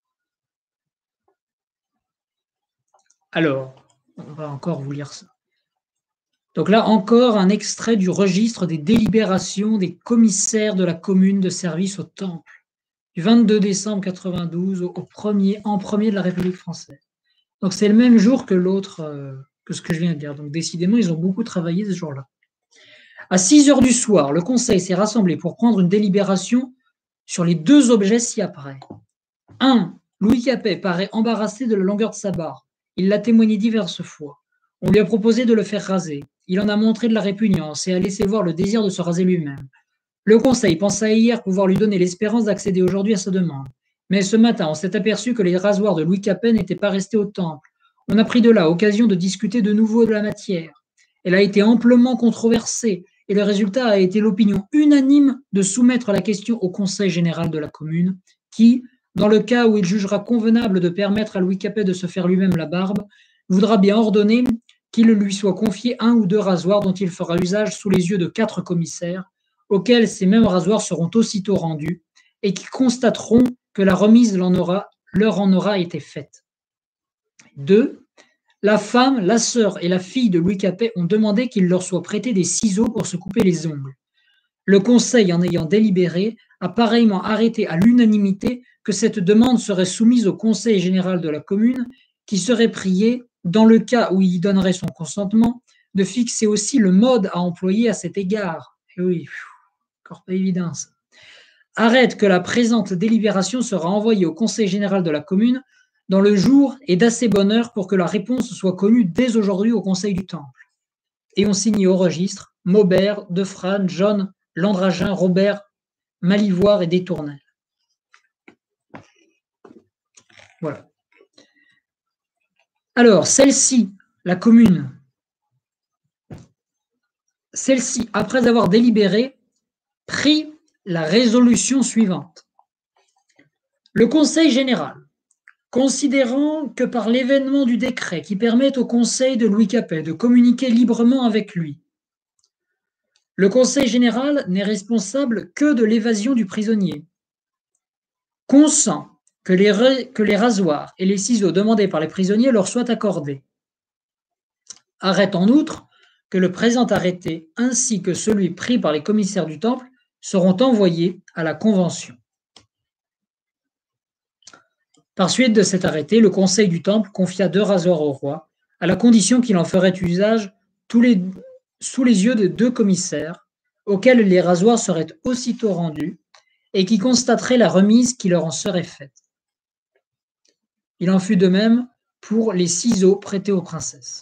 Alors, on va encore vous lire ça. Donc là, encore un extrait du registre des délibérations des commissaires de la commune de service au Temple, du 22 décembre 92 en premier de la République française. Donc c'est le même jour que l'autre, que ce que je viens de dire. Donc décidément, ils ont beaucoup travaillé ce jour-là. À 6 heures du soir, le Conseil s'est rassemblé pour prendre une délibération sur les deux objets ci-après. 1. Louis Capet paraît embarrassé de la longueur de sa barbe. Il l'a témoigné diverses fois. On lui a proposé de le faire raser. Il en a montré de la répugnance et a laissé voir le désir de se raser lui-même. Le Conseil pensa hier pouvoir lui donner l'espérance d'accéder aujourd'hui à sa demande. Mais ce matin, on s'est aperçu que les rasoirs de Louis Capet n'étaient pas restés au temple. On a pris de là occasion de discuter de nouveau de la matière. Elle a été amplement controversée et le résultat a été l'opinion unanime de soumettre la question au Conseil général de la commune qui, dans le cas où il jugera convenable de permettre à Louis Capet de se faire lui-même la barbe, voudra bien ordonner qu'il lui soit confié 1 ou 2 rasoirs dont il fera usage sous les yeux de 4 commissaires, auxquels ces mêmes rasoirs seront aussitôt rendus et qui constateront que la remise leur en aura été faite. 2. La femme, la sœur et la fille de Louis Capet ont demandé qu'il leur soit prêté des ciseaux pour se couper les ongles. Le Conseil, en ayant délibéré, a pareillement arrêté à l'unanimité que cette demande serait soumise au Conseil général de la commune, qui serait prié, dans le cas où il y donnerait son consentement, de fixer aussi le mode à employer à cet égard. Et oui, encore pas évident ça. Arrête que la présente délibération sera envoyée au Conseil général de la commune dans le jour et d'assez bonne heure pour que la réponse soit connue dès aujourd'hui au Conseil du Temple. Et on signe au registre Maubert, Defrane, John, Landragin, Robert, Malivoire et Détournel. Voilà. Alors, celle-ci, la commune, celle-ci, après avoir délibéré, prit la résolution suivante. Le Conseil général, considérant que par l'événement du décret qui permet au Conseil de Louis Capet de communiquer librement avec lui, le Conseil général n'est responsable que de l'évasion du prisonnier, consent que les rasoirs et les ciseaux demandés par les prisonniers leur soient accordés. Arrête en outre que le présent arrêté ainsi que celui pris par les commissaires du Temple seront envoyés à la Convention. Par suite de cet arrêté, le Conseil du Temple confia 2 rasoirs au roi, à la condition qu'il en ferait usage sous les yeux de 2 commissaires, auxquels les rasoirs seraient aussitôt rendus, et qui constateraient la remise qui leur en serait faite. Il en fut de même pour les ciseaux prêtés aux princesses.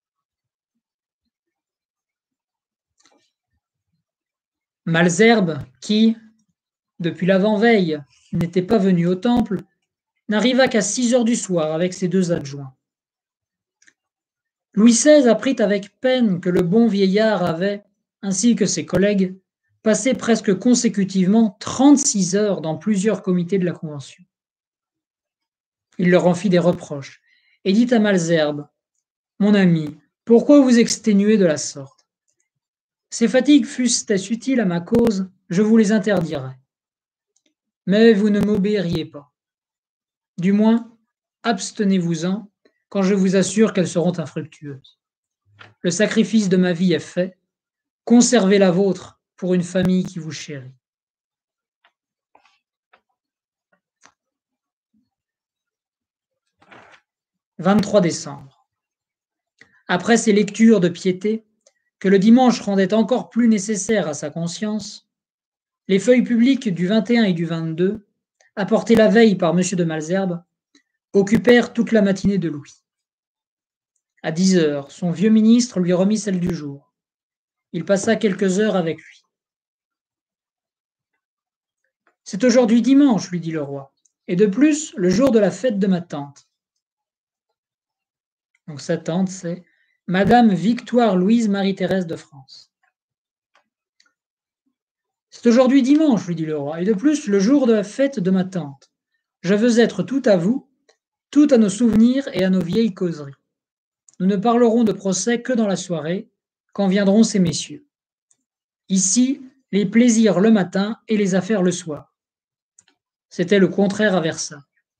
Malesherbes, qui, depuis l'avant-veille, n'était pas venu au temple, n'arriva qu'à 6 heures du soir avec ses 2 adjoints. Louis XVI apprit avec peine que le bon vieillard avait, ainsi que ses collègues, passé presque consécutivement 36 heures dans plusieurs comités de la Convention. Il leur en fit des reproches et dit à Malesherbes : « Mon ami, pourquoi vous exténuer de la sorte ? Ces fatigues fussent-elles utiles à ma cause, je vous les interdirais. Mais vous ne m'obéiriez pas. Du moins, abstenez-vous-en, quand je vous assure qu'elles seront infructueuses. Le sacrifice de ma vie est fait, conservez la vôtre pour une famille qui vous chérit. » 23 décembre. Après ces lectures de piété, que le dimanche rendait encore plus nécessaires à sa conscience, les feuilles publiques du 21 et du 22, apportées la veille par M. de Malesherbes, occupèrent toute la matinée de Louis. À 10 heures, son vieux ministre lui remit celle du jour. Il passa quelques heures avec lui. « C'est aujourd'hui dimanche, lui dit le roi. Et de plus, le jour de la fête de ma tante. Donc sa tante, c'est Madame Victoire-Louise Marie-Thérèse de France. C'est aujourd'hui dimanche, lui dit le roi, et de plus, le jour de la fête de ma tante. Je veux être tout à vous, tout à nos souvenirs et à nos vieilles causeries. Nous ne parlerons de procès que dans la soirée, quand viendront ces messieurs. Ici, les plaisirs le matin et les affaires le soir. C'était le contraire à Versailles.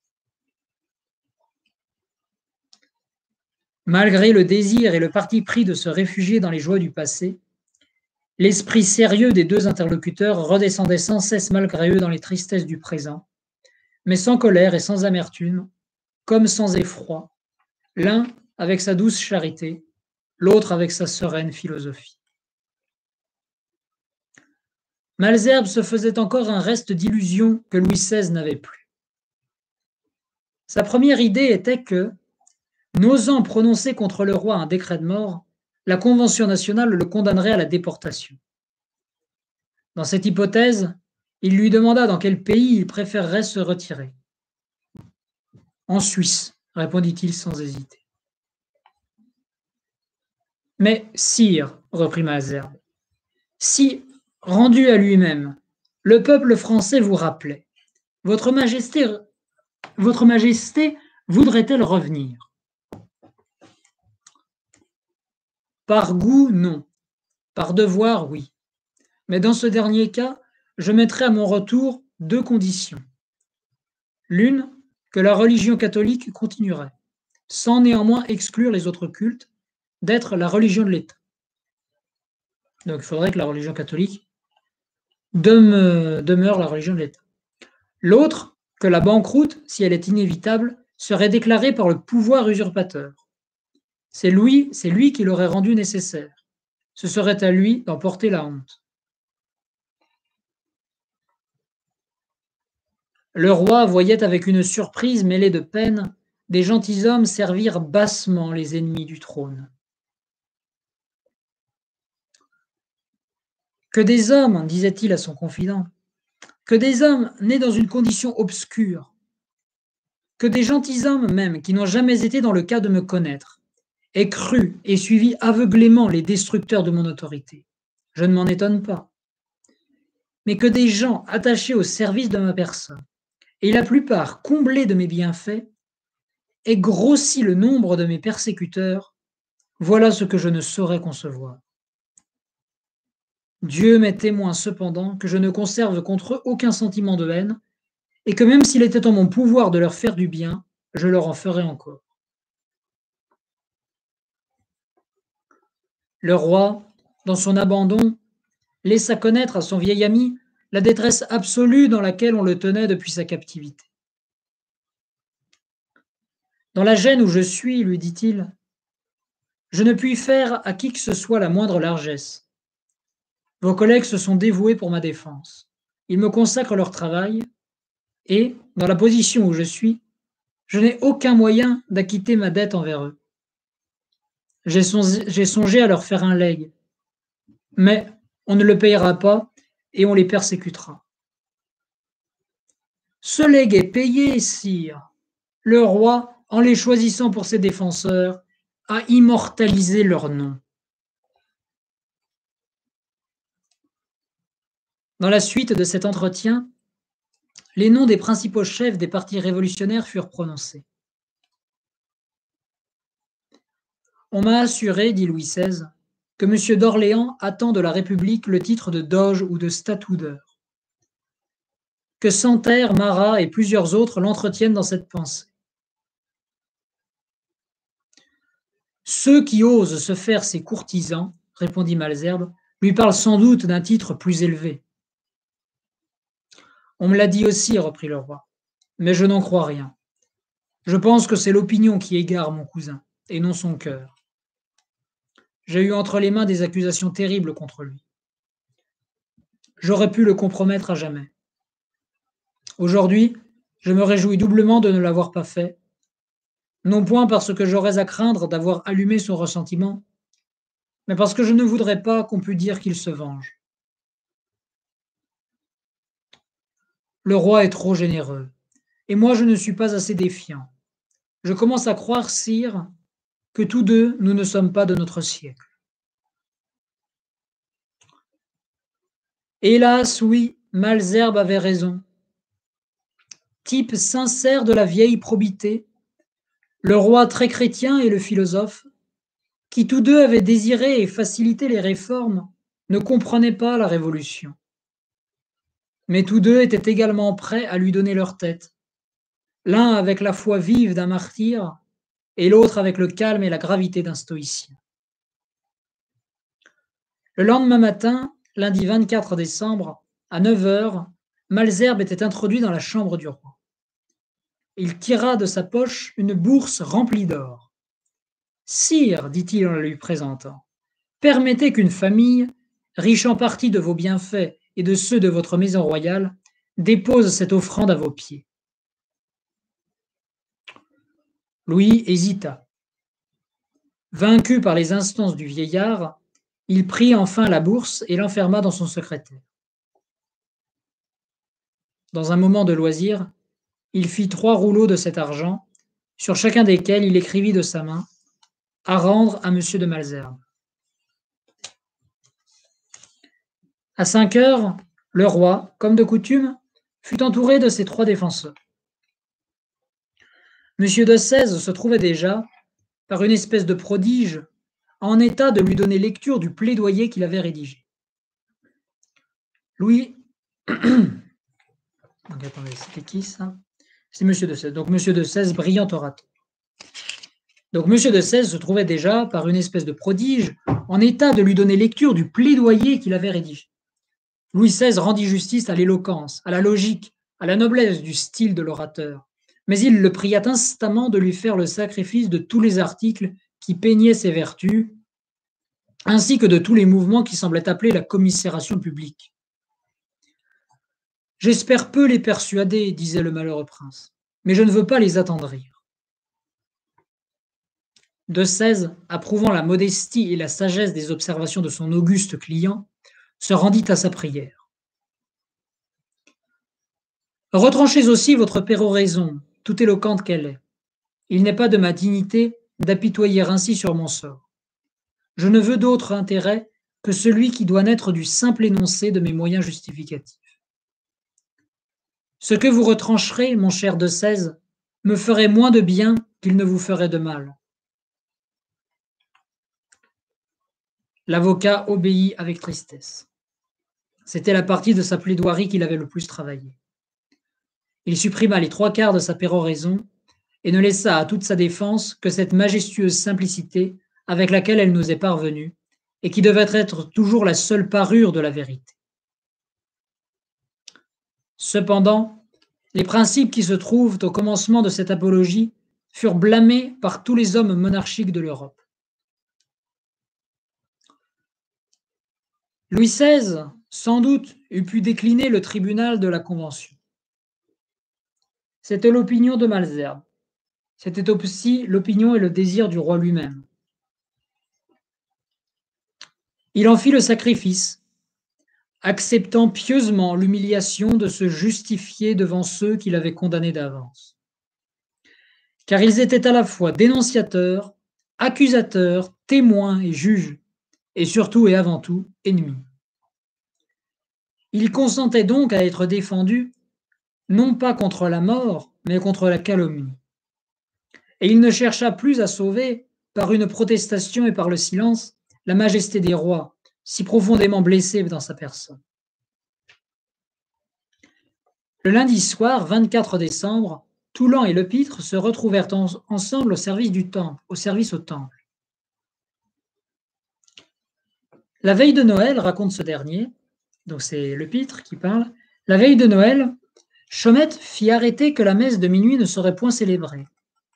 Malgré le désir et le parti pris de se réfugier dans les joies du passé, l'esprit sérieux des deux interlocuteurs redescendait sans cesse malgré eux dans les tristesses du présent, mais sans colère et sans amertume, comme sans effroi, l'un avec sa douce charité, l'autre avec sa sereine philosophie. Malesherbes se faisait encore un reste d'illusion que Louis XVI n'avait plus. Sa première idée était que, n'osant prononcer contre le roi un décret de mort, la Convention nationale le condamnerait à la déportation. Dans cette hypothèse, il lui demanda dans quel pays il préférerait se retirer. En Suisse, répondit-il sans hésiter. Mais, sire, reprit Malesherbes, si, rendu à lui-même, le peuple français vous rappelait, votre Majesté voudrait-elle revenir? Par goût, non. Par devoir, oui. Mais dans ce dernier cas, je mettrai à mon retour deux conditions. L'une, que la religion catholique continuerait, sans néanmoins exclure les autres cultes, d'être la religion de l'État. Donc il faudrait que la religion catholique demeure la religion de l'État. L'autre, que la banqueroute, si elle est inévitable, serait déclarée par le pouvoir usurpateur. C'est lui qui l'aurait rendue nécessaire. Ce serait à lui d'en porter la honte. Le roi voyait avec une surprise mêlée de peine des gentilshommes servir bassement les ennemis du trône. Que des hommes, disait-il à son confident, que des hommes nés dans une condition obscure, que des gentilshommes même qui n'ont jamais été dans le cas de me connaître, aient cru et suivi aveuglément les destructeurs de mon autorité. Je ne m'en étonne pas. Mais que des gens attachés au service de ma personne, et la plupart comblés de mes bienfaits, aient grossi le nombre de mes persécuteurs, voilà ce que je ne saurais concevoir. Dieu m'est témoin cependant que je ne conserve contre eux aucun sentiment de haine, et que même s'il était en mon pouvoir de leur faire du bien, je leur en ferais encore. Le roi, dans son abandon, laissa connaître à son vieil ami la détresse absolue dans laquelle on le tenait depuis sa captivité. Dans la gêne où je suis, lui dit-il, je ne puis faire à qui que ce soit la moindre largesse. Vos collègues se sont dévoués pour ma défense. Ils me consacrent leur travail et, dans la position où je suis, je n'ai aucun moyen d'acquitter ma dette envers eux. J'ai songé à leur faire un legs, mais on ne le payera pas et on les persécutera. Ce legs est payé, sire. Le roi, en les choisissant pour ses défenseurs, a immortalisé leur nom. Dans la suite de cet entretien, les noms des principaux chefs des partis révolutionnaires furent prononcés. On m'a assuré, dit Louis XVI, que M. d'Orléans attend de la République le titre de doge ou de statoudeur. Que Santerre, Marat et plusieurs autres l'entretiennent dans cette pensée. Ceux qui osent se faire ses courtisans, répondit Malesherbes, lui parlent sans doute d'un titre plus élevé. On me l'a dit aussi, reprit le roi, mais je n'en crois rien. Je pense que c'est l'opinion qui égare mon cousin, et non son cœur. J'ai eu entre les mains des accusations terribles contre lui. J'aurais pu le compromettre à jamais. Aujourd'hui, je me réjouis doublement de ne l'avoir pas fait, non point parce que j'aurais à craindre d'avoir allumé son ressentiment, mais parce que je ne voudrais pas qu'on pût dire qu'il se venge. Le roi est trop généreux, et moi je ne suis pas assez défiant. Je commence à croire, sire, que tous deux, nous ne sommes pas de notre siècle. Hélas, oui, Malesherbes avait raison. Type sincère de la vieille probité, le roi très chrétien et le philosophe, qui tous deux avaient désiré et facilité les réformes, ne comprenaient pas la Révolution. Mais tous deux étaient également prêts à lui donner leur tête, l'un avec la foi vive d'un martyr, et l'autre avec le calme et la gravité d'un stoïcien. Le lendemain matin, lundi 24 décembre, à 9 heures, Malesherbes était introduit dans la chambre du roi. Il tira de sa poche une bourse remplie d'or. Sire, dit-il en la lui présentant, permettez qu'une famille, riche en partie de vos bienfaits et de ceux de votre maison royale, dépose cette offrande à vos pieds. Louis hésita. Vaincu par les instances du vieillard, il prit enfin la bourse et l'enferma dans son secrétaire. Dans un moment de loisir, il fit 3 rouleaux de cet argent, sur chacun desquels il écrivit de sa main « À rendre à monsieur de Malesherbes ». À 5 heures, le roi, comme de coutume, fut entouré de ses 3 défenseurs. Monsieur de Sèze se trouvait déjà, par une espèce de prodige, en état de lui donner lecture du plaidoyer qu'il avait rédigé. Louis... Donc, attendez, c'était qui ça? C'est Monsieur de Sèze. Donc Monsieur de Sèze, brillant orateur. Donc Monsieur de Sèze se trouvait déjà, par une espèce de prodige, en état de lui donner lecture du plaidoyer qu'il avait rédigé. Louis XVI rendit justice à l'éloquence, à la logique, à la noblesse du style de l'orateur, mais il le pria instamment de lui faire le sacrifice de tous les articles qui peignaient ses vertus, ainsi que de tous les mouvements qui semblaient appeler la commisération publique. « J'espère peu les persuader, disait le malheureux prince, mais je ne veux pas les attendrir. » De Sèze, approuvant la modestie et la sagesse des observations de son auguste client, se rendit à sa prière. « Retranchez aussi votre péroraison, toute éloquente qu'elle est. Il n'est pas de ma dignité d'apitoyer ainsi sur mon sort. Je ne veux d'autre intérêt que celui qui doit naître du simple énoncé de mes moyens justificatifs. Ce que vous retrancherez, mon cher de Sèze, me ferait moins de bien qu'il ne vous ferait de mal. » L'avocat obéit avec tristesse. C'était la partie de sa plaidoirie qu'il avait le plus travaillé. Il supprima les 3/4 de sa péroraison et ne laissa à toute sa défense que cette majestueuse simplicité avec laquelle elle nous est parvenue et qui devait être toujours la seule parure de la vérité. Cependant, les principes qui se trouvent au commencement de cette apologie furent blâmés par tous les hommes monarchiques de l'Europe. Louis XVI, sans doute, eût pu décliner le tribunal de la Convention. C'était l'opinion de Malesherbes. C'était aussi l'opinion et le désir du roi lui-même. Il en fit le sacrifice, acceptant pieusement l'humiliation de se justifier devant ceux qui l'avaient condamné d'avance. Car ils étaient à la fois dénonciateurs, accusateurs, témoins et juges, et surtout et avant tout, ennemis. Il consentait donc à être défendu, non pas contre la mort, mais contre la calomnie. Et il ne chercha plus à sauver, par une protestation et par le silence, la majesté des rois, si profondément blessée dans sa personne. Le lundi soir, 24 décembre, Toulan et Lepître se retrouvèrent ensemble au service au temple. La veille de Noël, raconte ce dernier, donc c'est Lepître qui parle, la veille de Noël, Chaumette fit arrêter que la messe de minuit ne serait point célébrée.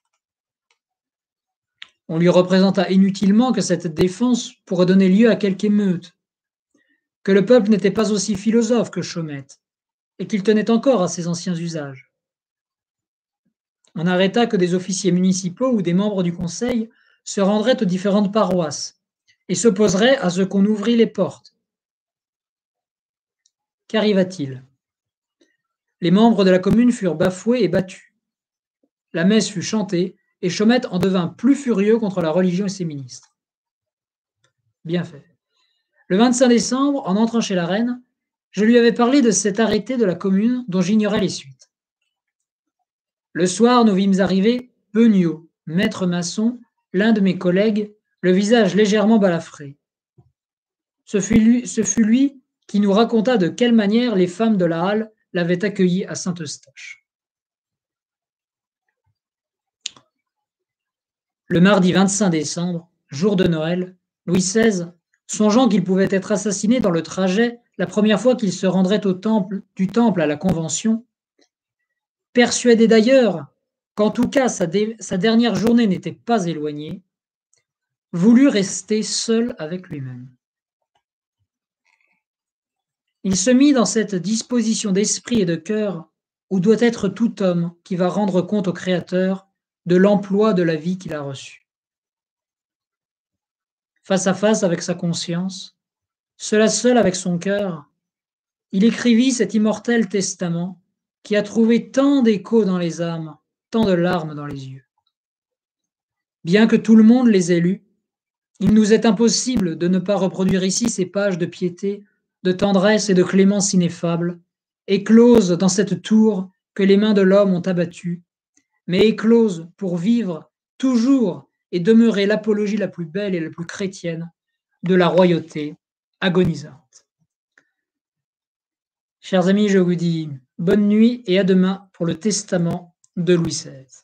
On lui représenta inutilement que cette défense pourrait donner lieu à quelque émeute, que le peuple n'était pas aussi philosophe que Chaumette, et qu'il tenait encore à ses anciens usages. On arrêta que des officiers municipaux ou des membres du conseil se rendraient aux différentes paroisses et s'opposeraient à ce qu'on ouvrît les portes. Qu'arriva-t-il? Les membres de la commune furent bafoués et battus. La messe fut chantée, et Chaumette en devint plus furieux contre la religion et ses ministres. Bien fait. Le 25 décembre, en entrant chez la reine, je lui avais parlé de cet arrêté de la commune dont j'ignorais les suites. Le soir, nous vîmes arriver Beugnot, maître maçon, l'un de mes collègues, le visage légèrement balafré. Ce fut lui qui nous raconta de quelle manière les femmes de la halle l'avaient accueilli à Saint-Eustache. Le mardi 25 décembre, jour de Noël, Louis XVI, songeant qu'il pouvait être assassiné dans le trajet la première fois qu'il se rendrait du temple à la Convention, persuadé d'ailleurs qu'en tout cas sa dernière journée n'était pas éloignée, voulut rester seul avec lui-même. Il se mit dans cette disposition d'esprit et de cœur où doit être tout homme qui va rendre compte au Créateur de l'emploi de la vie qu'il a reçue. Face à face avec sa conscience, seul à seul avec son cœur, il écrivit cet immortel testament qui a trouvé tant d'échos dans les âmes, tant de larmes dans les yeux. Bien que tout le monde les ait lus, il nous est impossible de ne pas reproduire ici ces pages de piété, de tendresse et de clémence ineffable, écloses dans cette tour que les mains de l'homme ont abattue, mais écloses pour vivre toujours et demeurer l'apologie la plus belle et la plus chrétienne de la royauté agonisante. Chers amis, je vous dis bonne nuit et à demain pour le testament de Louis XVI.